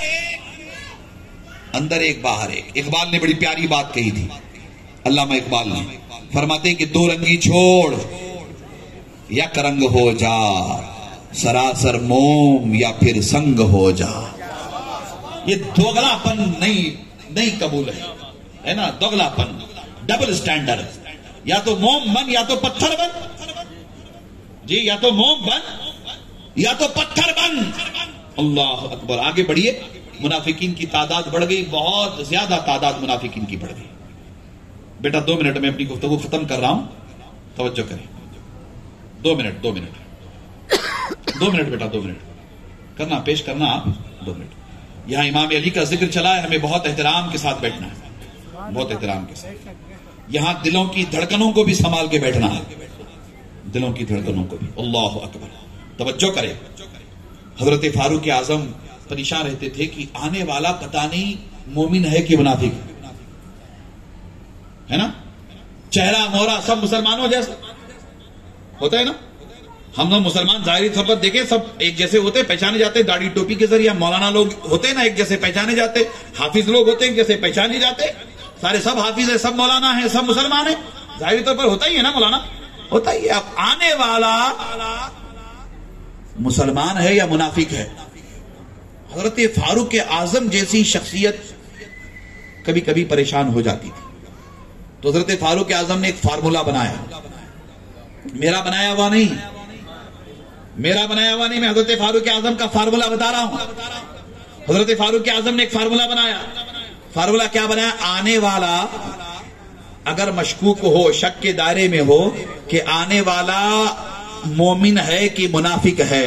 اندر ایک باہر ایک۔ اقبال نے بڑی پیاری بات کہی تھی، علامہ اقبال نے، فرماتے کہ دو رنگی چھوڑ یک رنگ ہو جا، سراسر موم یا پھر سنگ ہو جا۔ یہ دوگلا پن نہیں نہیں قبول ہے، ہے نا، دوگلا پن، ڈبل سٹینڈرڈ، یا تو موم بن یا تو پتھر بن، جی یا تو موم بن یا تو پتھر بن۔ اللہ اکبر۔ آگے بڑھیے۔ منافقین کی تعداد بڑھ گئی، بہت زیادہ تعداد منافقین کی بڑھ گئی۔ بیٹا دو منٹ میں اپنی گفتگو ختم کر رہا ہوں، توجہ کریں، دو منٹ دو منٹ دو منٹ بیٹا دو منٹ کرنا، پیش کرنا آپ دو منٹ۔ یہاں امام علی کا ذکر چلا ہے، ہمیں بہت احترام کے ساتھ بیٹھنا ہے، بہت احترام کے ساتھ۔ یہاں دلوں کی دھڑکنوں کو بھی سنبھال کے بیٹھنا ہے، دلوں کی دھڑکنوں کو بھی۔ اللہ اکبر۔ توجہ کریں۔ حضرت فاروق اعظم پریشان رہتے تھے کہ آنے والا پتہ نہیں مومن ہے کہ منافق ہے نا، چہرہ مورا سب مسلمانوں جیسا ہوتا ہے نا، ہم لوگ مسلمان ظاہری طور پر دیکھیں سب ایک جیسے ہوتے، پہچانے جاتے، داڑھی ٹوپی کے ذریعے، مولانا لوگ ہوتے ہیں نا ایک جیسے پہچانے جاتے، حافظ لوگ ہوتے ہیں ایک جیسے پہچانے جاتے، سارے سب حافظ ہیں، سب مولانا ہیں، سب مسلمان ہیں، ظاہری طور پر ہوتا ہی ہے نا مولانا، ہوتا ہی ہے۔ اب آنے والا مسلمان ہے یا منافق ہے؟ حضرت فاروق اعظم جیسی شخصیت کبھی کبھی پریشان ہو جاتی تھی، تو حضرت فاروق اعظم نے ایک فارمولا بنایا، میرا بنایا ہوا نہیں، میرا بنایا ہوا نہیں، میں حضرت فاروق اعظم کا فارمولا بتا رہا ہوں۔ حضرت فاروق اعظم نے ایک فارمولا بنایا۔ فارمولا کیا بنایا؟ آنے والا اگر مشکوک ہو, شک کے دائرے میں ہو کہ آنے والا مومن ہے کہ منافق ہے,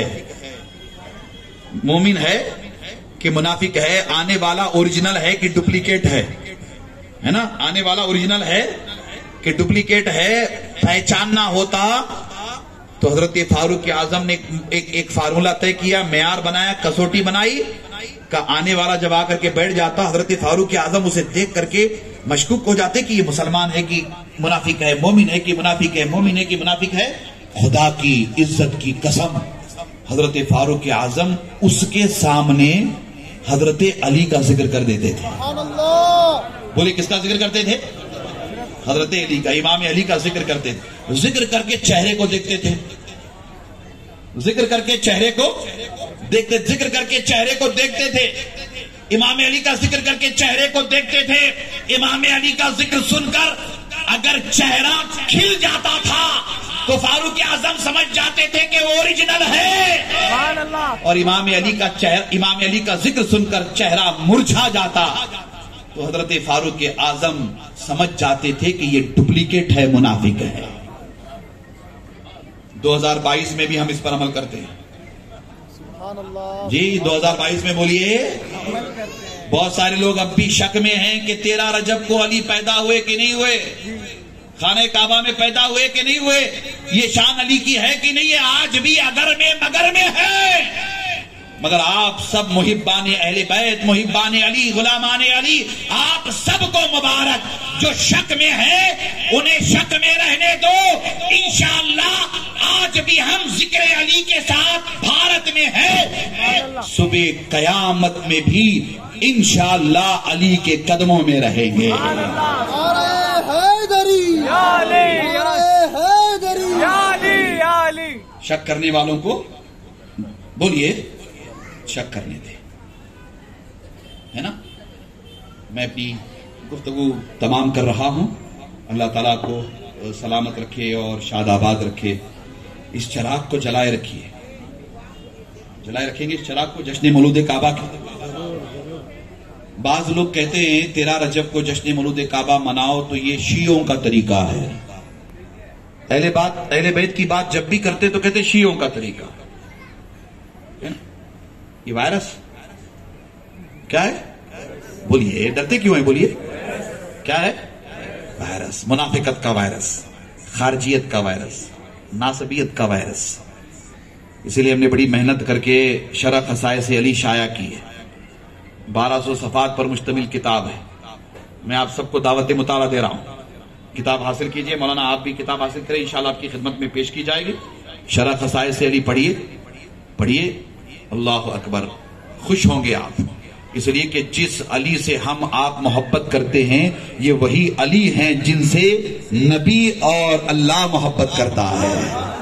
مومن ہے کہ منافق ہے, آنے والا اوریجنل ہے کہ ڈپلیکیٹ ہے, ہے نا, آنے والا اوریجنل ہے کہ ڈپلیکیٹ ہے, پہچاننا ہوتا تو حضرت فاروق اعظم نے ایک ایک فارمولہ طے کیا, معیار بنایا, کسوٹی بنائی کہ آنے والا جب آ کر کے بیٹھ جاتا, حضرت فاروق اعظم اسے دیکھ کر کے مشکوک ہو جاتے کہ یہ مسلمان ہے کہ منافق ہے, مومن ہے کہ منافق ہے, مومن ہے کہ منافق ہے. خدا کی عزت کی قسم, حضرت فاروق اعظم اس کے سامنے حضرت علی کا ذکر کر دیتے تھے. بولے کس کا ذکر کرتے تھے؟ حضرت علی کا, امام علی کا ذکر کرتے تھے. ذکر کر کے چہرے کو دیکھتے تھے, ذکر کر کے چہرے کو دیکھتے ذکر کر کے چہرے کو دیکھتے تھے. امام علی کا ذکر کر کے چہرے کو دیکھتے تھے. امام علی کا ذکر سن کر اگر چہرہ کھل جاتا تھا تو فاروق اعظم سمجھ جاتے تھے کہ وہ اوریجنل ہے, اور امام علی کا چہرہ امام علی کا ذکر سن کر چہرہ مرجھا جاتا تو حضرت فاروق اعظم سمجھ جاتے تھے کہ یہ ڈپلیکیٹ ہے, منافق ہے. دو ہزار بائیس میں بھی ہم اس پر عمل کرتے ہیں. جی دو ہزار بائیس میں بولیے, بہت سارے لوگ اب بھی شک میں ہیں کہ تیرہ رجب کو علی پیدا ہوئے کہ نہیں ہوئے, خانہ کعبہ میں پیدا ہوئے کہ نہیں ہوئے, یہ شان علی کی ہے کہ نہیں ہے. آج بھی اگر میں مگر میں ہے, مگر آپ سب محبان اہل بیت, محبان علی, غلامان علی, آپ سب کو مبارک. جو شک میں ہے انہیں شک میں رہنے دو. انشاءاللہ آج بھی ہم ذکر علی کے ساتھ بھارت میں ہیں, صبح قیامت میں بھی انشاءاللہ علی کے قدموں میں رہیں گے. شک کرنے والوں کو بولیے شک کرنے دے, ہے نا. میں اپنی گفتگو تمام کر رہا ہوں. اللہ تعالیٰ کو سلامت رکھے اور شاد آباد رکھے. اس چراغ کو جلائے رکھیے, جلائے رکھیں گے اس چراغ کو جشن مولود کعبہ کے. بعض لوگ کہتے ہیں تیرہ رجب کو جشن مولود کعبہ مناؤ تو یہ شیعوں کا طریقہ ہے. اہل بات اہل بیت کی بات جب بھی کرتے تو کہتے شیعوں کا طریقہ. یہ وائرس کیا ہے؟ بولیے, ڈرتے کیوں ہیں؟ بولیے کیا ہے؟ وائرس, منافقت کا وائرس, خارجیت کا وائرس, ناسبیت کا وائرس. اسی لیے ہم نے بڑی محنت کر کے شرح خصائص علی شائع کی ہے. بارہ سو صفحات پر مشتمل کتاب ہے. میں آپ سب کو دعوت مطالعہ دے رہا ہوں, کتاب حاصل کیجئے. مولانا آپ بھی کتاب حاصل کریں, انشاءاللہ آپ کی خدمت میں پیش کی جائے گی. شرح خصائص علی پڑھیے, پڑھیے. اللہ اکبر, خوش ہوں گے آپ, اس لیے کہ جس علی سے ہم آپ محبت کرتے ہیں یہ وہی علی ہیں جن سے نبی اور اللہ محبت کرتا ہے.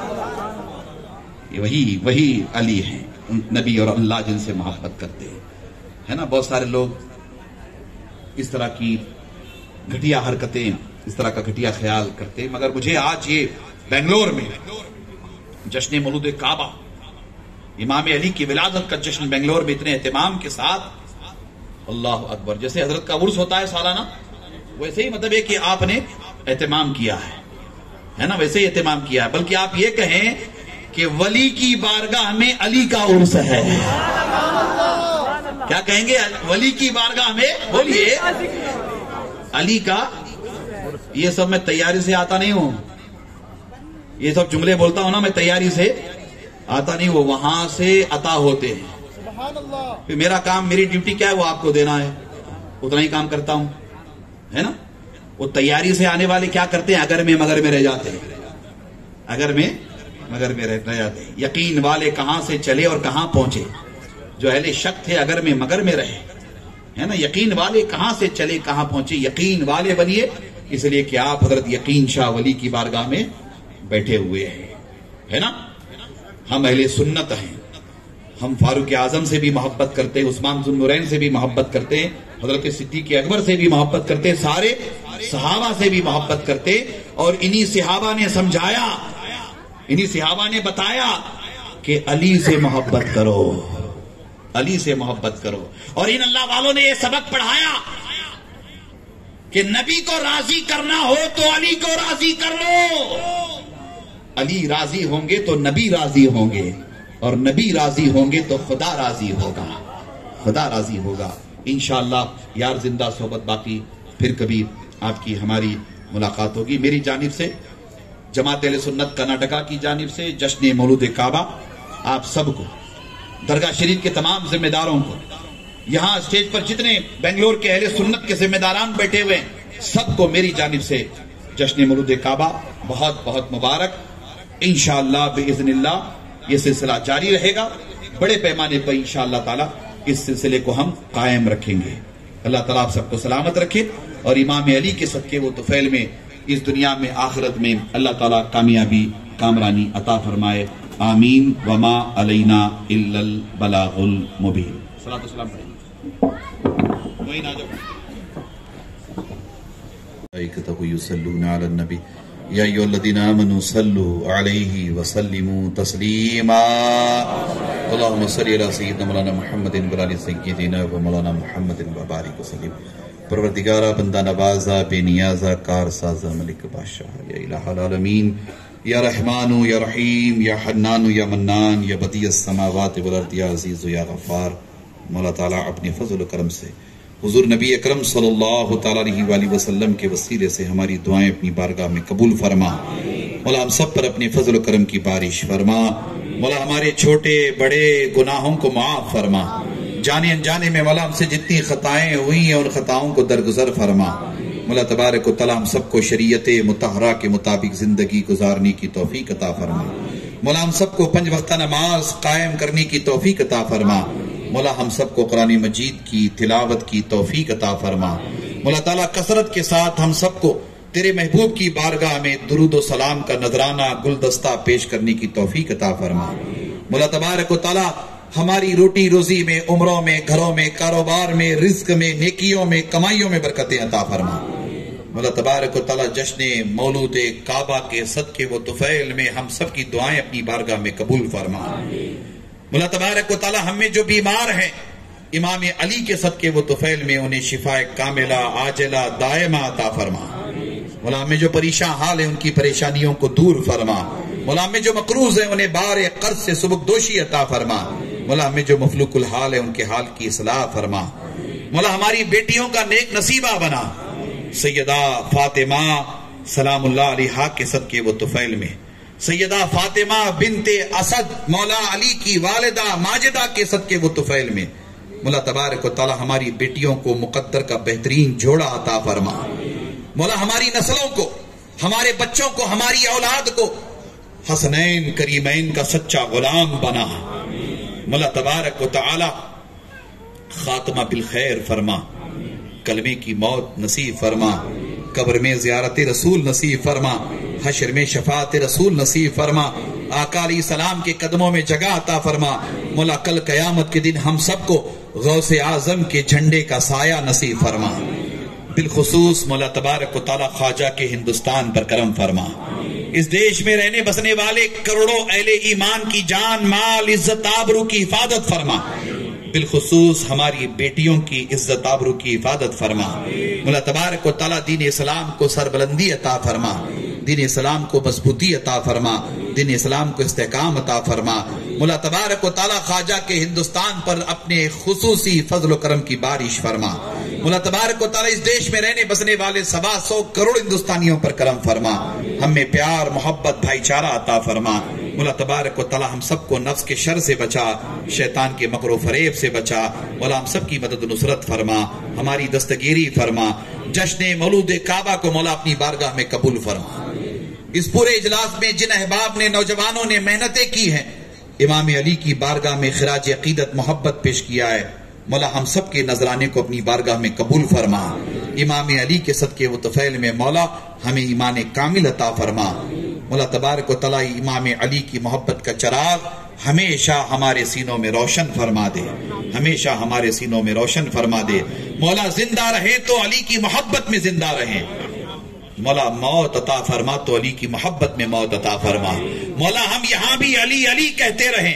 یہ وہی وہی علی ہیں, نبی اور اللہ جن سے محبت کرتے ہیں, ہے نا. بہت سارے لوگ اس طرح کی گھٹیا حرکتیں, اس طرح کا گھٹیا خیال کرتے, مگر مجھے آج یہ بنگلور میں جشن مولود کعبہ, امام علی کی ولادت کا جشن بنگلور میں اتنے اہتمام کے ساتھ, اللہ اکبر, جیسے حضرت کا عرس ہوتا ہے سالانہ, ویسے ہی مطلب ہے کہ آپ نے اہتمام کیا ہے, ہے نا, ویسے ہی اہتمام کیا ہے. بلکہ آپ یہ کہیں کہ ولی کی بارگاہ میں علی کا عرس ہے. کیا کہیں گے؟ ولی کی بارگاہ میں, بولیے علی کا. یہ سب میں تیاری سے آتا نہیں ہوں, یہ سب جملے بولتا ہوں نا میں تیاری سے آتا نہیں, وہ وہاں سے عطا ہوتے ہیں. پھر میرا کام, میری ڈیوٹی کیا ہے وہ آپ کو دینا ہے, اتنا ہی کام کرتا ہوں, ہے نا. وہ تیاری سے آنے والے کیا کرتے ہیں؟ اگر میں مگر میں رہ جاتے ہیں, اگر میں مگر میں رہ جاتے ہیں. یقین والے کہاں سے چلے اور کہاں پہنچے, جو اہل شک تھے اگر میں مگر میں رہے, ہے نا. یقین والے کہاں سے چلے کہاں پہنچے, یقین والے بنیے, اس لیے کہ آپ حضرت یقین شاہ ولی کی بارگاہ میں بیٹھے ہوئے ہیں, ہے نا. ہم اہل سنت ہیں, ہم فاروق اعظم سے بھی محبت کرتے, عثمان ذو النورین سے بھی محبت کرتے, حضرت صدیق اکبر سے بھی محبت کرتے, سارے صحابہ سے بھی محبت کرتے. اور انہی صحابہ نے سمجھایا, انہی صحابہ نے بتایا کہ علی سے محبت کرو, علی سے محبت کرو. اور ان اللہ والوں نے یہ سبق پڑھایا کہ نبی کو راضی کرنا ہو تو علی کو راضی کر لو. علی راضی ہوں گے تو نبی راضی ہوں گے، اور نبی راضی ہوں گے تو خدا راضی ہوگا، خدا راضی ہوگا انشاءاللہ. یار زندہ صحبت باقی، پھر کبھی آپ کی ہماری ملاقات ہوگی. میری جانب سے، جماعت اہل سنت کرناٹکا کی جانب سے جشن مولود کعبہ آپ سب کو، درگاہ شریف کے تمام ذمہ داروں کو، یہاں اسٹیج پر جتنے بنگلور کے اہل سنت کے ذمہ داران بیٹھے ہوئے ہیں، سب کو میری جانب سے جشن مولود کعبہ بہت بہت مبارک. انشاءاللہ باذن اللہ یہ سلسلہ جاری رہے گا، بڑے پیمانے پر انشاءاللہ تعالی اس سلسلے کو ہم قائم رکھیں گے. اللہ تعالیٰ آپ سب کو سلامت رکھے، اور امام علی کے صدقے و طفیل میں اس دنیا میں آخرت میں اللہ تعالیٰ کامیابی کامرانی عطا فرمائے. آمین. وما علینا الا البلاغ المبین. صلاۃ و سلام پڑھیں. وہی نہ جب ملائکتہ یصلون علی النبی یا ایھا الذین آمنوا صلوا علیہ وسلموا تسلیما. اللهم صل علی سیدنا مولانا محمد وعلی سیدنا و مولانا محمد وبارک وسلم. پروردگارہ بندہ نوازا بے نیازا کار سازا ملک بادشاہ، یا الہ العالمین، یا رحمان یا رحیم، یا حنان یا منان، یا بدیع السماوات والارض، یا عزیز یا غفار. مولا تعالیٰ اپنے فضل و کرم سے حضور نبی اکرم صلی اللہ تعالیٰ علیہ وآلہ وسلم کے وسیلے سے ہماری دعائیں اپنی بارگاہ میں قبول فرما. مولا ہم سب پر اپنے فضل و کرم کی بارش فرما. مولا ہمارے چھوٹے بڑے گناہوں کو معاف فرما. جانے انجانے میں مولا ہم سے جتنی خطائیں ہوئی ہیں ان خطاؤں کو درگزر فرما. مولا تبارک و تعالیٰ ہم سب کو شریعت مطہرہ کے مطابق زندگی گزارنے کی توفیق عطا فرما. مولا ہم سب کو پنج وقتہ نماز قائم کرنے کی توفیق عطا فرما. مولا ہم سب کو قرآن مجید کی تلاوت کی توفیق عطا فرما. مولا تعالیٰ کثرت کے ساتھ ہم سب کو تیرے محبوب کی بارگاہ میں درود و سلام کا نذرانہ گلدستہ پیش کرنے کی توفیق عطا فرما. مولا تبارک و تعالیٰ ہماری روٹی روزی میں، عمروں میں، گھروں میں، کاروبار میں، رزق میں، نیکیوں میں، کمائیوں میں برکتیں عطا فرما. مولا تبارک و تعالیٰ جشن مولود کعبہ کے صدقے و طفیل میں ہم سب کی دعائیں اپنی بارگاہ میں قبول فرما. مولا تبارک و تعالیٰ ہم میں جو بیمار ہیں امام علی کے صدقے و طفیل میں انہیں شفا کاملہ عاجلہ دائمہ عطا فرما. مولا ہم میں جو پریشان حال ہیں ان کی پریشانیوں کو دور فرما. مولا ہم میں جو مقروض ہیں انہیں بار قرض سے سبک دوشی عطا فرما. مولا ہمیں جو مفلوک الحال ہے ان کے حال کی اصلاح فرما. مولا ہماری بیٹیوں کا نیک نصیبہ بنا. سیدہ فاطمہ سلام اللہ علیہا کے صدقے و طفیل میں، سیدہ فاطمہ بنت اسد مولا علی کی والدہ ماجدہ کے صدقے و طفیل میں مولا تبارک و تعالی ہماری بیٹیوں کو مقدر کا بہترین جوڑا عطا فرما. مولا ہماری نسلوں کو، ہمارے بچوں کو، ہماری اولاد کو حسنین کریمین کا سچا غلام بنا. مولا تبارک و تعالی خاتمہ بالخیر فرما، کلمے کی موت نصیب فرما، قبر میں زیارت رسول نصیب فرما، حشر میں شفاعت رسول نصیب فرما، آقا علیہ السلام کے قدموں میں جگہ عطا فرما. مولا کل قیامت کے دن ہم سب کو غوث اعظم کے جھنڈے کا سایہ نصیب فرما. بالخصوص مولا تبارک و تعالی خواجہ کے ہندوستان پر کرم فرما. اس دیش میں رہنے بسنے والے کروڑوں اہل ایمان کی جان مال عزت آبرو کی حفاظت فرما. بالخصوص ہماری بیٹیوں کی عزت آبرو کی حفاظت فرما. مولا تبارک و تعالی دین اسلام کو سربلندی عطا فرما، دین اسلام کو مضبوطی عطا فرما، دین اسلام کو استحکام عطا فرما. مولا تبارک و تعالی خواجہ کے ہندوستان پر اپنے خصوصی فضل و کرم کی بارش فرما. مولا تبارک و تعالی اس دیش میں رہنے بسنے والے سوا سو کروڑ ہندوستانیوں پر کرم فرما. ہم میں پیار محبت بھائی چارہ عطا فرما. مولا تبارک و تعالی ہم سب کو نفس کے شر سے بچا، شیطان کے مکر و فریب سے بچا. مولا ہم سب کی مدد و نصرت فرما، ہماری دستگیری فرما. جشن مولود کعبہ کو مولا اپنی بارگاہ میں قبول فرما. اس پورے اجلاس میں جن احباب نے، نوجوانوں نے محنتیں کی ہیں، امام علی کی بارگاہ میں خراج عقیدت محبت پیش کیا ہے، مولا ہم سب کے نذرانے کو اپنی بارگاہ میں قبول فرما. امام علی کے صدقے و طفیل میں مولا ہمیں ایمان کامل عطا فرما. مولا تبارک و تعالی امام علی کی محبت کا چراغ ہمیشہ ہمارے سینوں میں روشن فرما دے، ہمیشہ ہمارے سینوں میں روشن فرما دے. مولا زندہ رہے تو علی کی محبت میں زندہ رہیں. مولا موت عطا فرما تو علی کی محبت میں موت عطا فرما. مولا ہم یہاں بھی علی علی کہتے رہیں،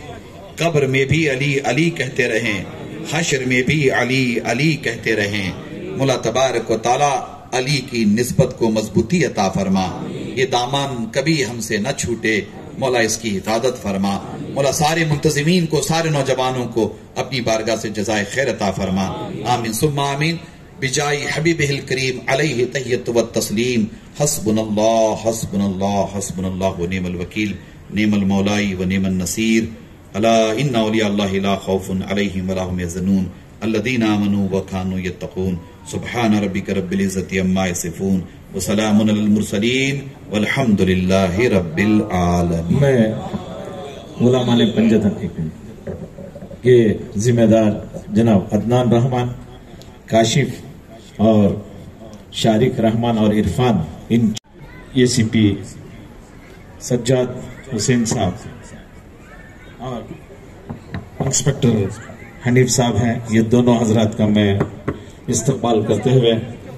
قبر میں بھی علی علی کہتے رہیں، حشر میں بھی علی علی کہتے رہیں. مولا تبارک و تعالی علی کی نسبت کو مضبوطی عطا فرما، یہ دامن کبھی ہم سے نہ چھوٹے، مولا اس کی حفاظت فرما، مولا سارے منتظمین کو، سارے نوجوانوں کو اپنی بارگاہ سے جزائے خیر عطا فرما، آمین ثم آمین، بجائی حبیبہ الکریم علیہ تحیۃ و تسلیم، حسبنا اللہ حسبنا اللہ حسبنا اللہ و نعم الوکیل، نعم المولائی و نعم النصیر، الا ان اولیاء اللہ لا خوف علیہم ولا هم یحزنون الذین آمنوا وکانوا یتقون، سبحان ربک رب العزۃ عما یصفون وسلام علی المرسلین والحمد للہ رب العالمین۔ میں غلام علی پنجتن کے ذمہ دار جناب عدنان رحمان، کاشف اور شارق رحمان اور عرفان، ان اے سی پی سجاد حسین صاحب اور انسپکٹر حنیف صاحب ہیں، یہ دونوں حضرات کا میں استقبال کرتے ہوئے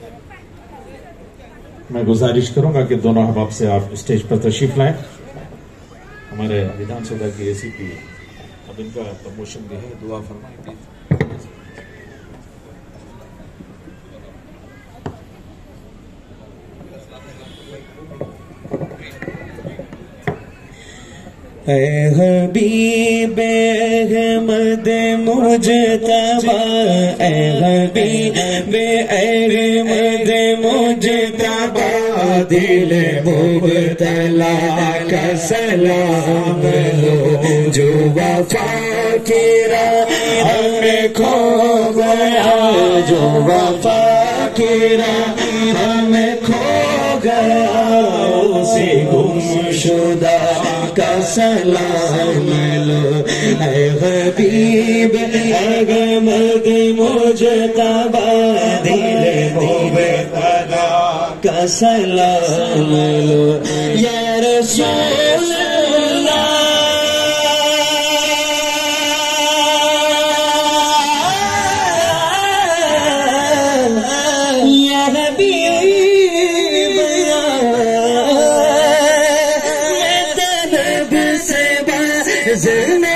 میں گزارش کروں گا کہ دونوں احباب سے آپ اسٹیج پر تشریف لائیں۔ ہمارے ویدھان سبھا کی اے سی پی اب ان کا پروموشن بھی ہے، دعا فرمائیں۔ اے حبیب احمد مجتبی، اے حبیب احمد مجتبی، دل مبتلا کا سلام لو، جو وفا کی راہ ہمیں کھو گیا، جو وفا کی راہ ہمیں کھو گیا، اسی گم شدہ کا سلام لو، اے حبیب احمد مجتبی، دل مبتلا کا سلام لو، یا رسول اللہ یا حبیب، میں طلب سے بازنا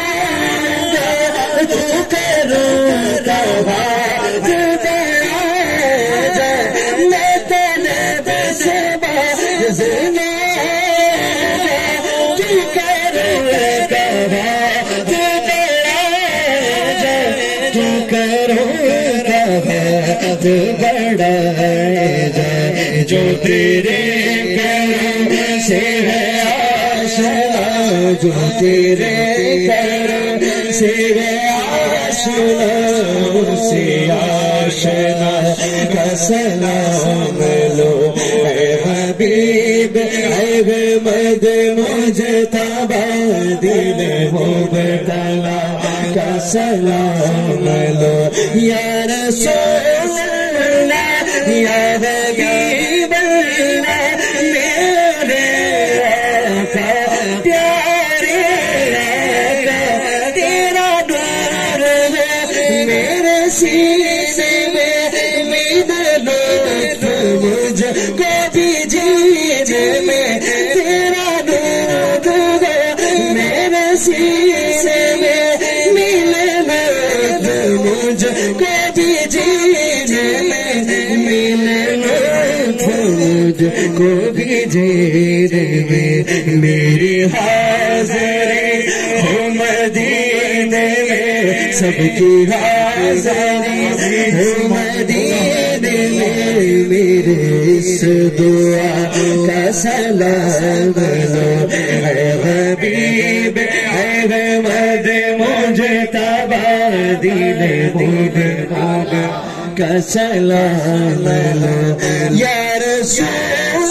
تو کروں روا، میں طلب سے بازنا تو کروں روا، تو کروں روا، تو بڑا ہے جو تیرے کرم سے ہے آشنا، جو تیرے کرم سے ہے آشنا، سے آشنا کا سلام لو، اے حبیب احمد مجتبی، دل مبتلا کا سلام لو، یا رسول اللہ یا حبیب اللہ، میرے آقا پیارے آقا، تیرا نور ہے میرے سینے میں، امید لطف مجھ کو بھی جینے میں، تیرا نور ہے میرے سینے میں، ملے لطف مجھ کو بھی جینے میں، ملے لطف مجھ کو بھی جینے میں، میری حاضری ہو مدینے میں، سب کی حاضری ہو مدینے میں، میرے اس دعا کا سلام لو، اے حبیب احمد مجتبی، دل مبتلا کا سلام لو، یا رسول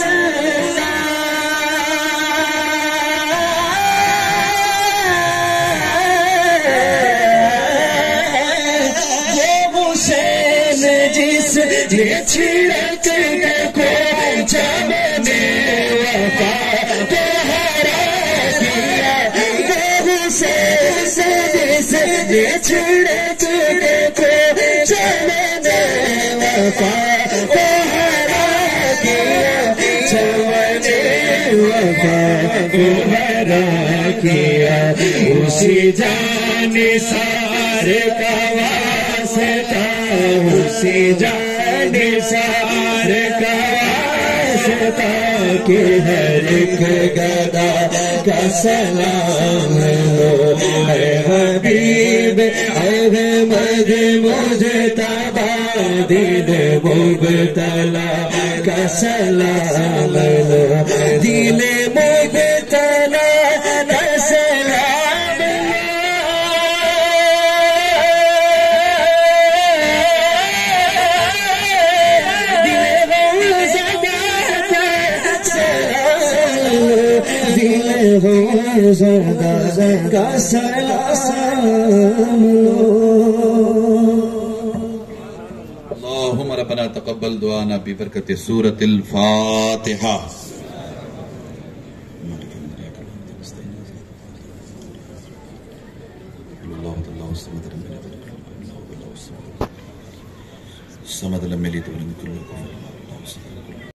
جس نے چھڑک کو چمنے وفا کو ہرا دیا، وہ سے جس نے چھڑک کو چمنے وفا کو ہرا دیا، چمنے وفا کو ہرا کیا، اسی جان سارے کا واسطہ، اسی جان نثار کا واسطہ کہ ہر ایک گدا کا سلام لو اے حبیب احمد مجتبی دل مبتلا کا سلام لو دل مبتلا کا سلام دل زردہ کا سلام اللهم ربنا تقبل دعانا ببركة سورة الفاتحة. الصمد لم يلد ولم يكن له كفوا احد.